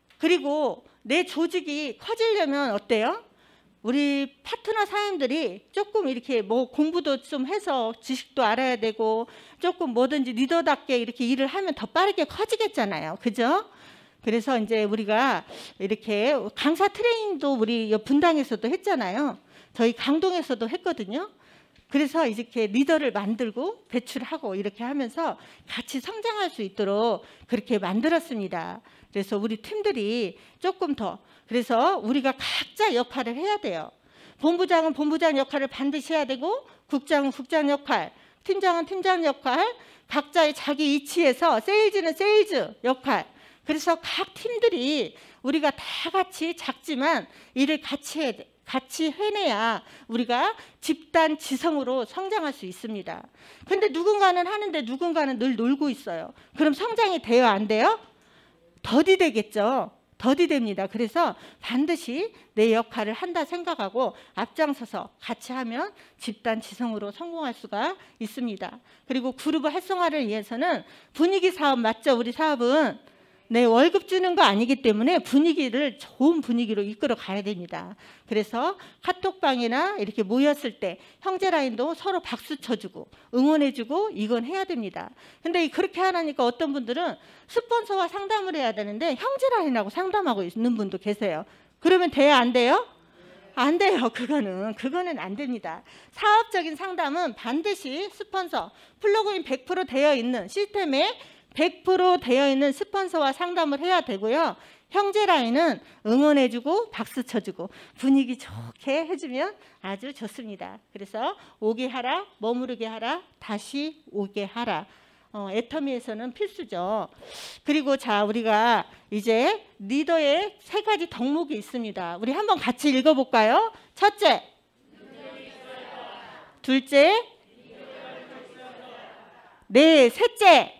그리고 내 조직이 커지려면 어때요? 우리 파트너 사람들이 조금 이렇게 뭐 공부도 좀 해서 지식도 알아야 되고 조금 뭐든지 리더답게 이렇게 일을 하면 더 빠르게 커지겠잖아요. 그죠? 그래서 이제 우리가 이렇게 강사 트레이닝도 우리 분당에서도 했잖아요. 저희 강동에서도 했거든요. 그래서 이렇게 리더를 만들고 배출하고 이렇게 하면서 같이 성장할 수 있도록 그렇게 만들었습니다. 그래서 우리 팀들이 조금 더, 그래서 우리가 각자 역할을 해야 돼요. 본부장은 본부장 역할을 반드시 해야 되고, 국장은 국장 역할, 팀장은 팀장 역할, 각자의 자기 위치에서 세일즈는 세일즈 역할. 그래서 각 팀들이 우리가 다 같이 작지만 일을 같이 해야 돼. 같이 해내야 우리가 집단 지성으로 성장할 수 있습니다. 근데 누군가는 하는데 누군가는 늘 놀고 있어요. 그럼 성장이 돼요, 안 돼요? 더디 되겠죠. 더디 됩니다. 그래서 반드시 내 역할을 한다 생각하고 앞장서서 같이 하면 집단 지성으로 성공할 수가 있습니다. 그리고 그룹 활성화를 위해서는 분위기 사업 맞죠? 우리 사업은 내 월급 주는 거 아니기 때문에 분위기를 좋은 분위기로 이끌어 가야 됩니다. 그래서 카톡방이나 이렇게 모였을 때 형제라인도 서로 박수 쳐주고 응원해주고 이건 해야 됩니다. 근데 그렇게 하니까 어떤 분들은 스폰서와 상담을 해야 되는데 형제라인하고 상담하고 있는 분도 계세요. 그러면 돼야 안 돼요? 안 돼요. 그거는 그거는 안 됩니다. 사업적인 상담은 반드시 스폰서, 플러그인 백 퍼센트 되어 있는 시스템에 백 퍼센트 되어 있는 스폰서와 상담을 해야 되고요. 형제 라인은 응원해주고 박수 쳐주고 분위기 좋게 해주면 아주 좋습니다. 그래서 오게 하라, 머무르게 하라, 다시 오게 하라. 어, 애터미에서는 필수죠. 그리고 자, 우리가 이제 리더의 세 가지 덕목이 있습니다. 우리 한번 같이 읽어볼까요? 첫째, 둘째, 네, 셋째.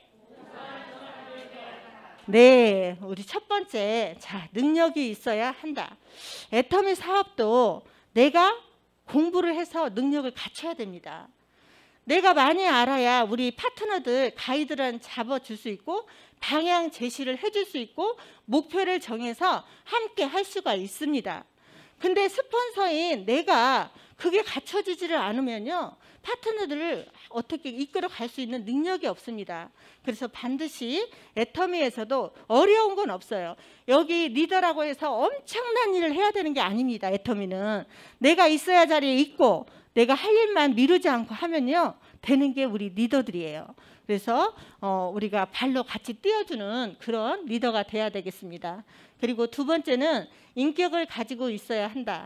네, 우리 첫 번째, 자, 능력이 있어야 한다. 애터미 사업도 내가 공부를 해서 능력을 갖춰야 됩니다. 내가 많이 알아야 우리 파트너들, 가이드라인 잡아줄 수 있고 방향 제시를 해줄 수 있고 목표를 정해서 함께 할 수가 있습니다. 근데 스폰서인 내가 그게 갖춰지지를 않으면요, 파트너들을 어떻게 이끌어 갈 수 있는 능력이 없습니다. 그래서 반드시 애터미에서도 어려운 건 없어요. 여기 리더라고 해서 엄청난 일을 해야 되는 게 아닙니다. 애터미는 내가 있어야 자리에 있고 내가 할 일만 미루지 않고 하면요, 되는 게 우리 리더들이에요. 그래서 어, 우리가 발로 같이 띄워주는 그런 리더가 돼야 되겠습니다. 그리고 두 번째는 인격을 가지고 있어야 한다.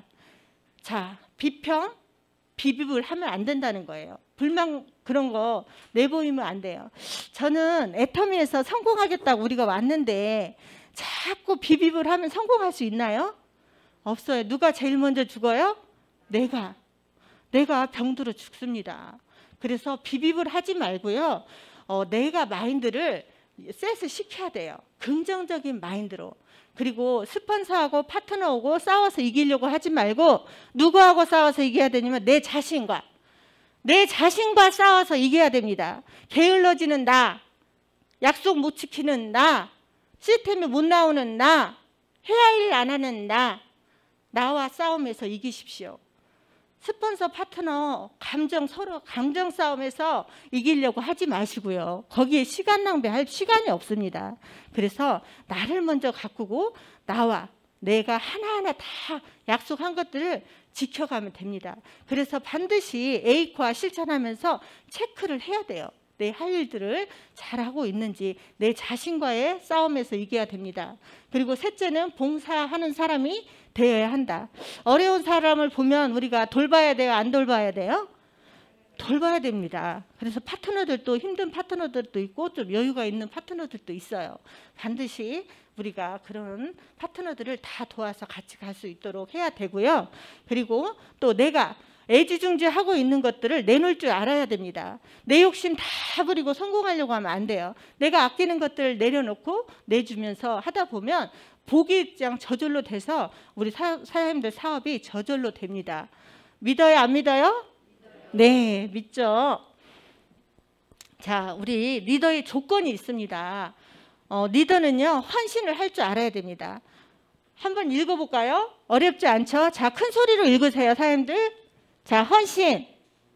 자, 비평, 비비을 하면 안 된다는 거예요. 불만 그런 거 내보이면 안 돼요. 저는 애터미에서 성공하겠다고 우리가 왔는데 자꾸 비비을 하면 성공할 수 있나요? 없어요. 누가 제일 먼저 죽어요? 내가. 내가 병들어 죽습니다. 그래서 비비을 하지 말고요. 어, 내가 마인드를 셋을 시켜야 돼요. 긍정적인 마인드로. 그리고 스폰서하고 파트너하고 싸워서 이기려고 하지 말고 누구하고 싸워서 이겨야 되냐면 내 자신과 내 자신과 싸워서 이겨야 됩니다. 게을러지는 나, 약속 못 지키는 나, 시스템에 못 나오는 나, 해야 할 일 안 하는 나, 나와 싸움에서 이기십시오. 스폰서 파트너 감정 서로 감정 싸움에서 이기려고 하지 마시고요. 거기에 시간 낭비할 시간이 없습니다. 그래서 나를 먼저 가꾸고 나와 내가 하나하나 다 약속한 것들을 지켜가면 됩니다. 그래서 반드시 에이코아 실천하면서 체크를 해야 돼요. 내 할 일들을 잘하고 있는지 내 자신과의 싸움에서 이겨야 됩니다. 그리고 셋째는 봉사하는 사람이 되어야 한다. 어려운 사람을 보면 우리가 돌봐야 돼요? 안 돌봐야 돼요? 돌봐야 됩니다. 그래서 파트너들도 힘든 파트너들도 있고 좀 여유가 있는 파트너들도 있어요. 반드시 우리가 그런 파트너들을 다 도와서 같이 갈 수 있도록 해야 되고요. 그리고 또 내가 애지중지하고 있는 것들을 내놓을 줄 알아야 됩니다. 내 욕심 다 부리고 성공하려고 하면 안 돼요. 내가 아끼는 것들을 내려놓고 내주면서 하다 보면 복이 그냥 저절로 돼서 우리 사, 사장님들 사업이 저절로 됩니다. 믿어요? 안 믿어요? 네, 믿죠. 자, 우리 리더의 조건이 있습니다. 어, 리더는요, 헌신을 할 줄 알아야 됩니다. 한번 읽어볼까요? 어렵지 않죠? 자, 큰 소리로 읽으세요, 사장님들. 자, 헌신.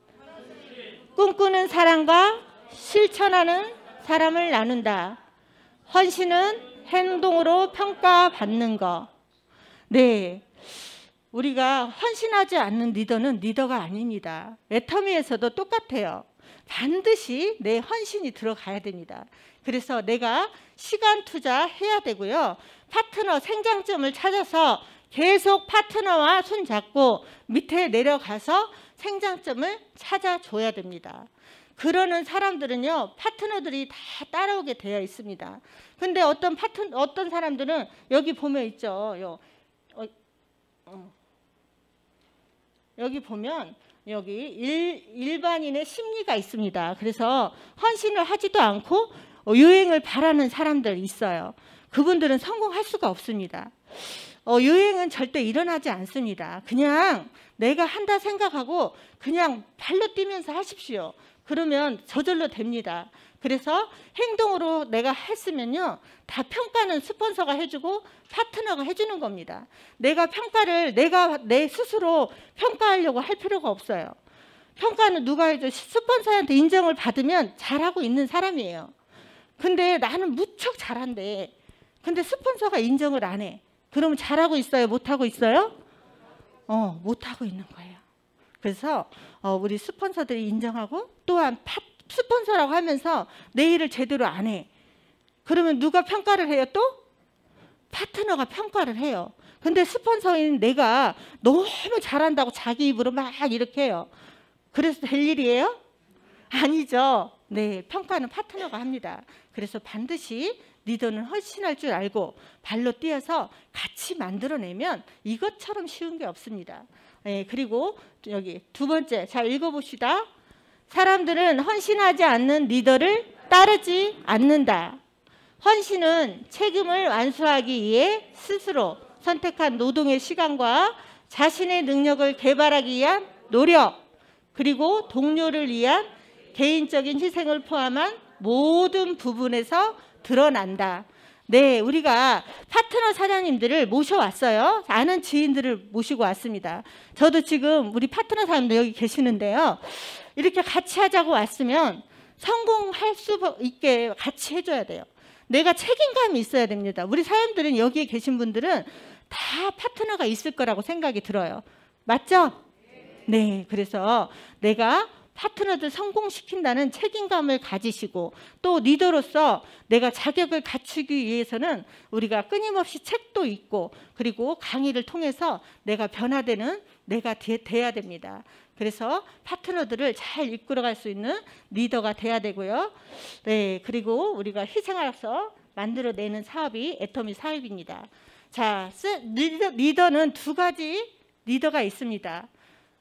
꿈꾸는 사람과 실천하는 사람을 나눈다. 헌신은 행동으로 평가받는 거. 네, 우리가 헌신하지 않는 리더는 리더가 아닙니다. 애터미에서도 똑같아요. 반드시 내 헌신이 들어가야 됩니다. 그래서 내가 시간 투자해야 되고요. 파트너 생장점을 찾아서 계속 파트너와 손잡고 밑에 내려가서 생장점을 찾아줘야 됩니다. 그러는 사람들은요, 파트너들이 다 따라오게 되어 있습니다. 근데 어떤 파트 어떤 사람들은 여기 보면 있죠. 요, 어, 어. 여기 보면 여기 일, 일반인의 심리가 있습니다. 그래서 헌신을 하지도 않고 유행을 바라는 사람들 있어요. 그분들은 성공할 수가 없습니다. 어, 유행은 절대 일어나지 않습니다. 그냥 내가 한다 생각하고 그냥 발로 뛰면서 하십시오. 그러면 저절로 됩니다. 그래서 행동으로 내가 했으면요, 다 평가는 스폰서가 해주고 파트너가 해주는 겁니다. 내가 평가를 내가 내 스스로 평가하려고 할 필요가 없어요. 평가는 누가 해줘? 스폰서한테 인정을 받으면 잘하고 있는 사람이에요. 근데 나는 무척 잘한대. 근데 스폰서가 인정을 안 해. 그러면 잘하고 있어요? 못하고 있어요? 어, 못하고 있는 거예요. 그래서 어, 우리 스폰서들이 인정하고 또한 파, 스폰서라고 하면서 내 일을 제대로 안 해. 그러면 누가 평가를 해요 또? 파트너가 평가를 해요. 근데 스폰서인 내가 너무 잘한다고 자기 입으로 막 이렇게 해요. 그래서 될 일이에요? 아니죠. 네, 평가는 파트너가 합니다. 그래서 반드시 리더는 헌신할 줄 알고 발로 뛰어서 같이 만들어내면 이것처럼 쉬운 게 없습니다. 네, 그리고 여기 두 번째, 잘 읽어봅시다. 사람들은 헌신하지 않는 리더를 따르지 않는다. 헌신은 책임을 완수하기 위해 스스로 선택한 노동의 시간과 자신의 능력을 개발하기 위한 노력, 그리고 동료를 위한 개인적인 희생을 포함한 모든 부분에서 드러난다. 네, 우리가 파트너 사장님들을 모셔왔어요. 아는 지인들을 모시고 왔습니다. 저도 지금 우리 파트너 사장님들 여기 계시는데요. 이렇게 같이 하자고 왔으면 성공할 수 있게 같이 해줘야 돼요. 내가 책임감이 있어야 됩니다. 우리 사람들은 여기에 계신 분들은 다 파트너가 있을 거라고 생각이 들어요. 맞죠? 네, 그래서 내가 파트너들 성공시킨다는 책임감을 가지시고 또 리더로서 내가 자격을 갖추기 위해서는 우리가 끊임없이 책도 읽고 그리고 강의를 통해서 내가 변화되는 내가 돼야 됩니다. 그래서 파트너들을 잘 이끌어갈 수 있는 리더가 돼야 되고요. 네, 그리고 우리가 희생하여서 만들어내는 사업이 애터미 사업입니다. 자, 리더, 리더는 두 가지 리더가 있습니다.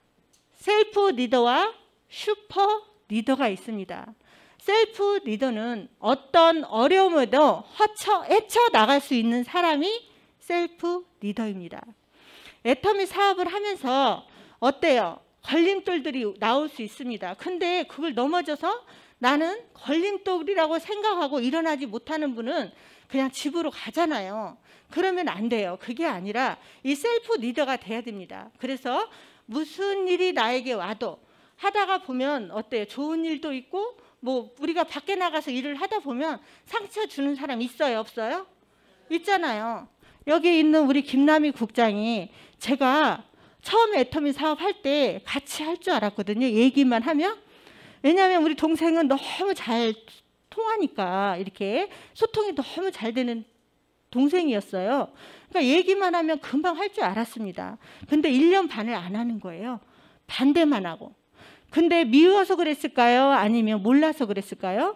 셀프 리더와 슈퍼 리더가 있습니다. 셀프 리더는 어떤 어려움에도 허쳐 헤쳐 나갈 수 있는 사람이 셀프 리더입니다. 애터미 사업을 하면서 어때요? 걸림돌들이 나올 수 있습니다. 근데 그걸 넘어져서 나는 걸림돌이라고 생각하고 일어나지 못하는 분은 그냥 집으로 가잖아요. 그러면 안 돼요. 그게 아니라 이 셀프 리더가 돼야 됩니다. 그래서 무슨 일이 나에게 와도 하다가 보면 어때요? 좋은 일도 있고 뭐 우리가 밖에 나가서 일을 하다 보면 상처 주는 사람 있어요? 없어요? 있잖아요. 여기 있는 우리 김남희 국장이 제가 처음에 애터미 사업할 때 같이 할 줄 알았거든요. 얘기만 하면. 왜냐하면 우리 동생은 너무 잘 통하니까 이렇게 소통이 너무 잘 되는 동생이었어요. 그러니까 얘기만 하면 금방 할 줄 알았습니다. 근데 일 년 반을 안 하는 거예요. 반대만 하고. 근데 미워서 그랬을까요? 아니면 몰라서 그랬을까요?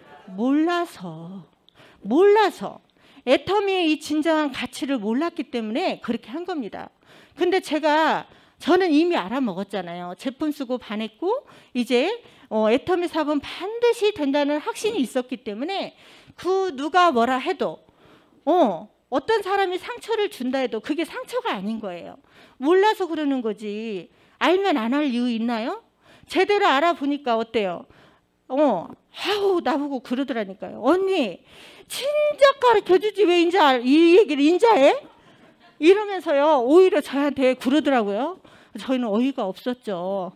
몰라서. 몰라서. 애터미의 이 진정한 가치를 몰랐기 때문에 그렇게 한 겁니다. 근데 제가 저는 이미 알아먹었잖아요. 제품 쓰고 반했고 이제 어, 애터미 사업은 반드시 된다는 확신이 있었기 때문에 그 누가 뭐라 해도 어, 어떤 사람이 상처를 준다 해도 그게 상처가 아닌 거예요. 몰라서 그러는 거지. 알면 안 할 이유 있나요? 제대로 알아보니까 어때요? 어, 아우 나보고 그러더라니까요. 언니 진작 가르쳐주지 왜 인자 이 얘기를 인자해? 이러면서요 오히려 저한테 그러더라고요. 저희는 어이가 없었죠.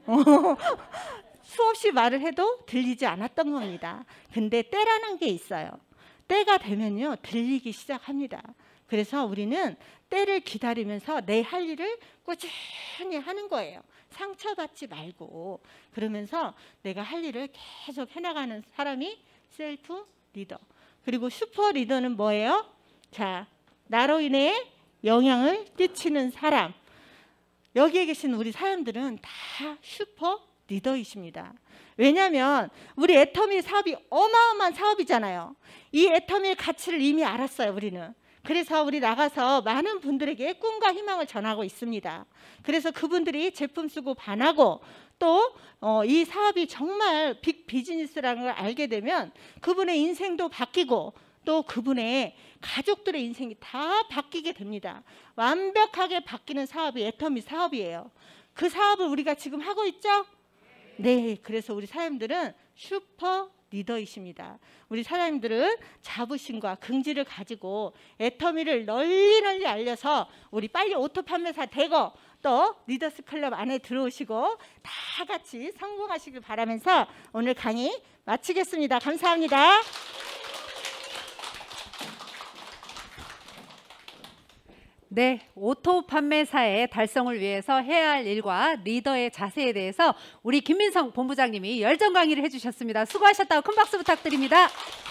수없이 말을 해도 들리지 않았던 겁니다. 근데 때라는 게 있어요. 때가 되면요 들리기 시작합니다. 그래서 우리는 때를 기다리면서 내 할 일을 꾸준히 하는 거예요. 상처받지 말고. 그러면서 내가 할 일을 계속 해나가는 사람이 셀프 리더. 그리고 슈퍼 리더는 뭐예요? 자, 나로 인해 영향을 끼치는 사람. 여기에 계신 우리 사람들은 다 슈퍼 리더이십니다. 왜냐하면 우리 애터미 사업이 어마어마한 사업이잖아요. 이 애터미의 가치를 이미 알았어요, 우리는. 그래서 우리 나가서 많은 분들에게 꿈과 희망을 전하고 있습니다. 그래서 그분들이 제품 쓰고 반하고 또 이 사업이 정말 빅 비즈니스라는 걸 알게 되면 그분의 인생도 바뀌고 또 그분의 가족들의 인생이 다 바뀌게 됩니다. 완벽하게 바뀌는 사업이 애터미 사업이에요. 그 사업을 우리가 지금 하고 있죠? 네, 그래서 우리 사장님들은 슈퍼 리더이십니다. 우리 사장님들은 자부심과 긍지를 가지고 애터미를 널리 널리 알려서 우리 빨리 오토 판매사 되고 또 리더스 클럽 안에 들어오시고 다 같이 성공하시길 바라면서 오늘 강의 마치겠습니다. 감사합니다. 네, 오토 판매사의 달성을 위해서 해야 할 일과 리더의 자세에 대해서 우리 김민성 본부장님이 열정 강의를 해주셨습니다. 수고하셨다고 큰 박수 부탁드립니다.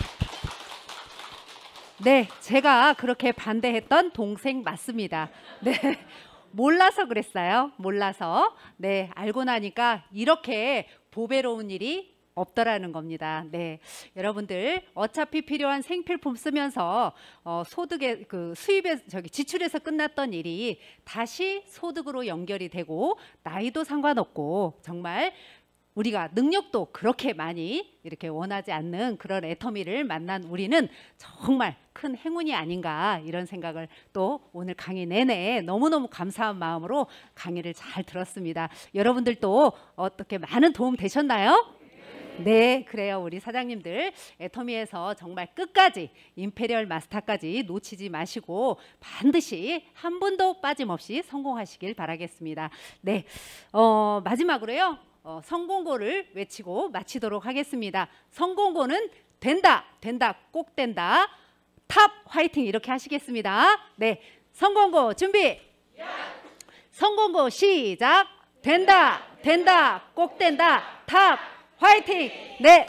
네, 제가 그렇게 반대했던 동생 맞습니다. 네, 몰라서 그랬어요. 몰라서. 네, 알고 나니까 이렇게 보배로운 일이 없더라는 겁니다. 네, 여러분들 어차피 필요한 생필품 쓰면서 어, 소득의 그 수입에 저기 지출에서 끝났던 일이 다시 소득으로 연결이 되고 나이도 상관없고 정말 우리가 능력도 그렇게 많이 이렇게 원하지 않는 그런 애터미를 만난 우리는 정말 큰 행운이 아닌가 이런 생각을 또 오늘 강의 내내 너무너무 감사한 마음으로 강의를 잘 들었습니다. 여러분들도 어떻게 많은 도움 되셨나요? 네, 그래요. 우리 사장님들 애터미에서 정말 끝까지 임페리얼 마스터까지 놓치지 마시고 반드시 한 분도 빠짐없이 성공하시길 바라겠습니다. 네, 어, 마지막으로요. 어, 성공고를 외치고 마치도록 하겠습니다. 성공고는 된다, 된다, 꼭 된다. 탑 화이팅 이렇게 하시겠습니다. 네, 성공고 준비. 성공고 시작. 된다, 된다, 꼭 된다. 탑 화이팅! 네.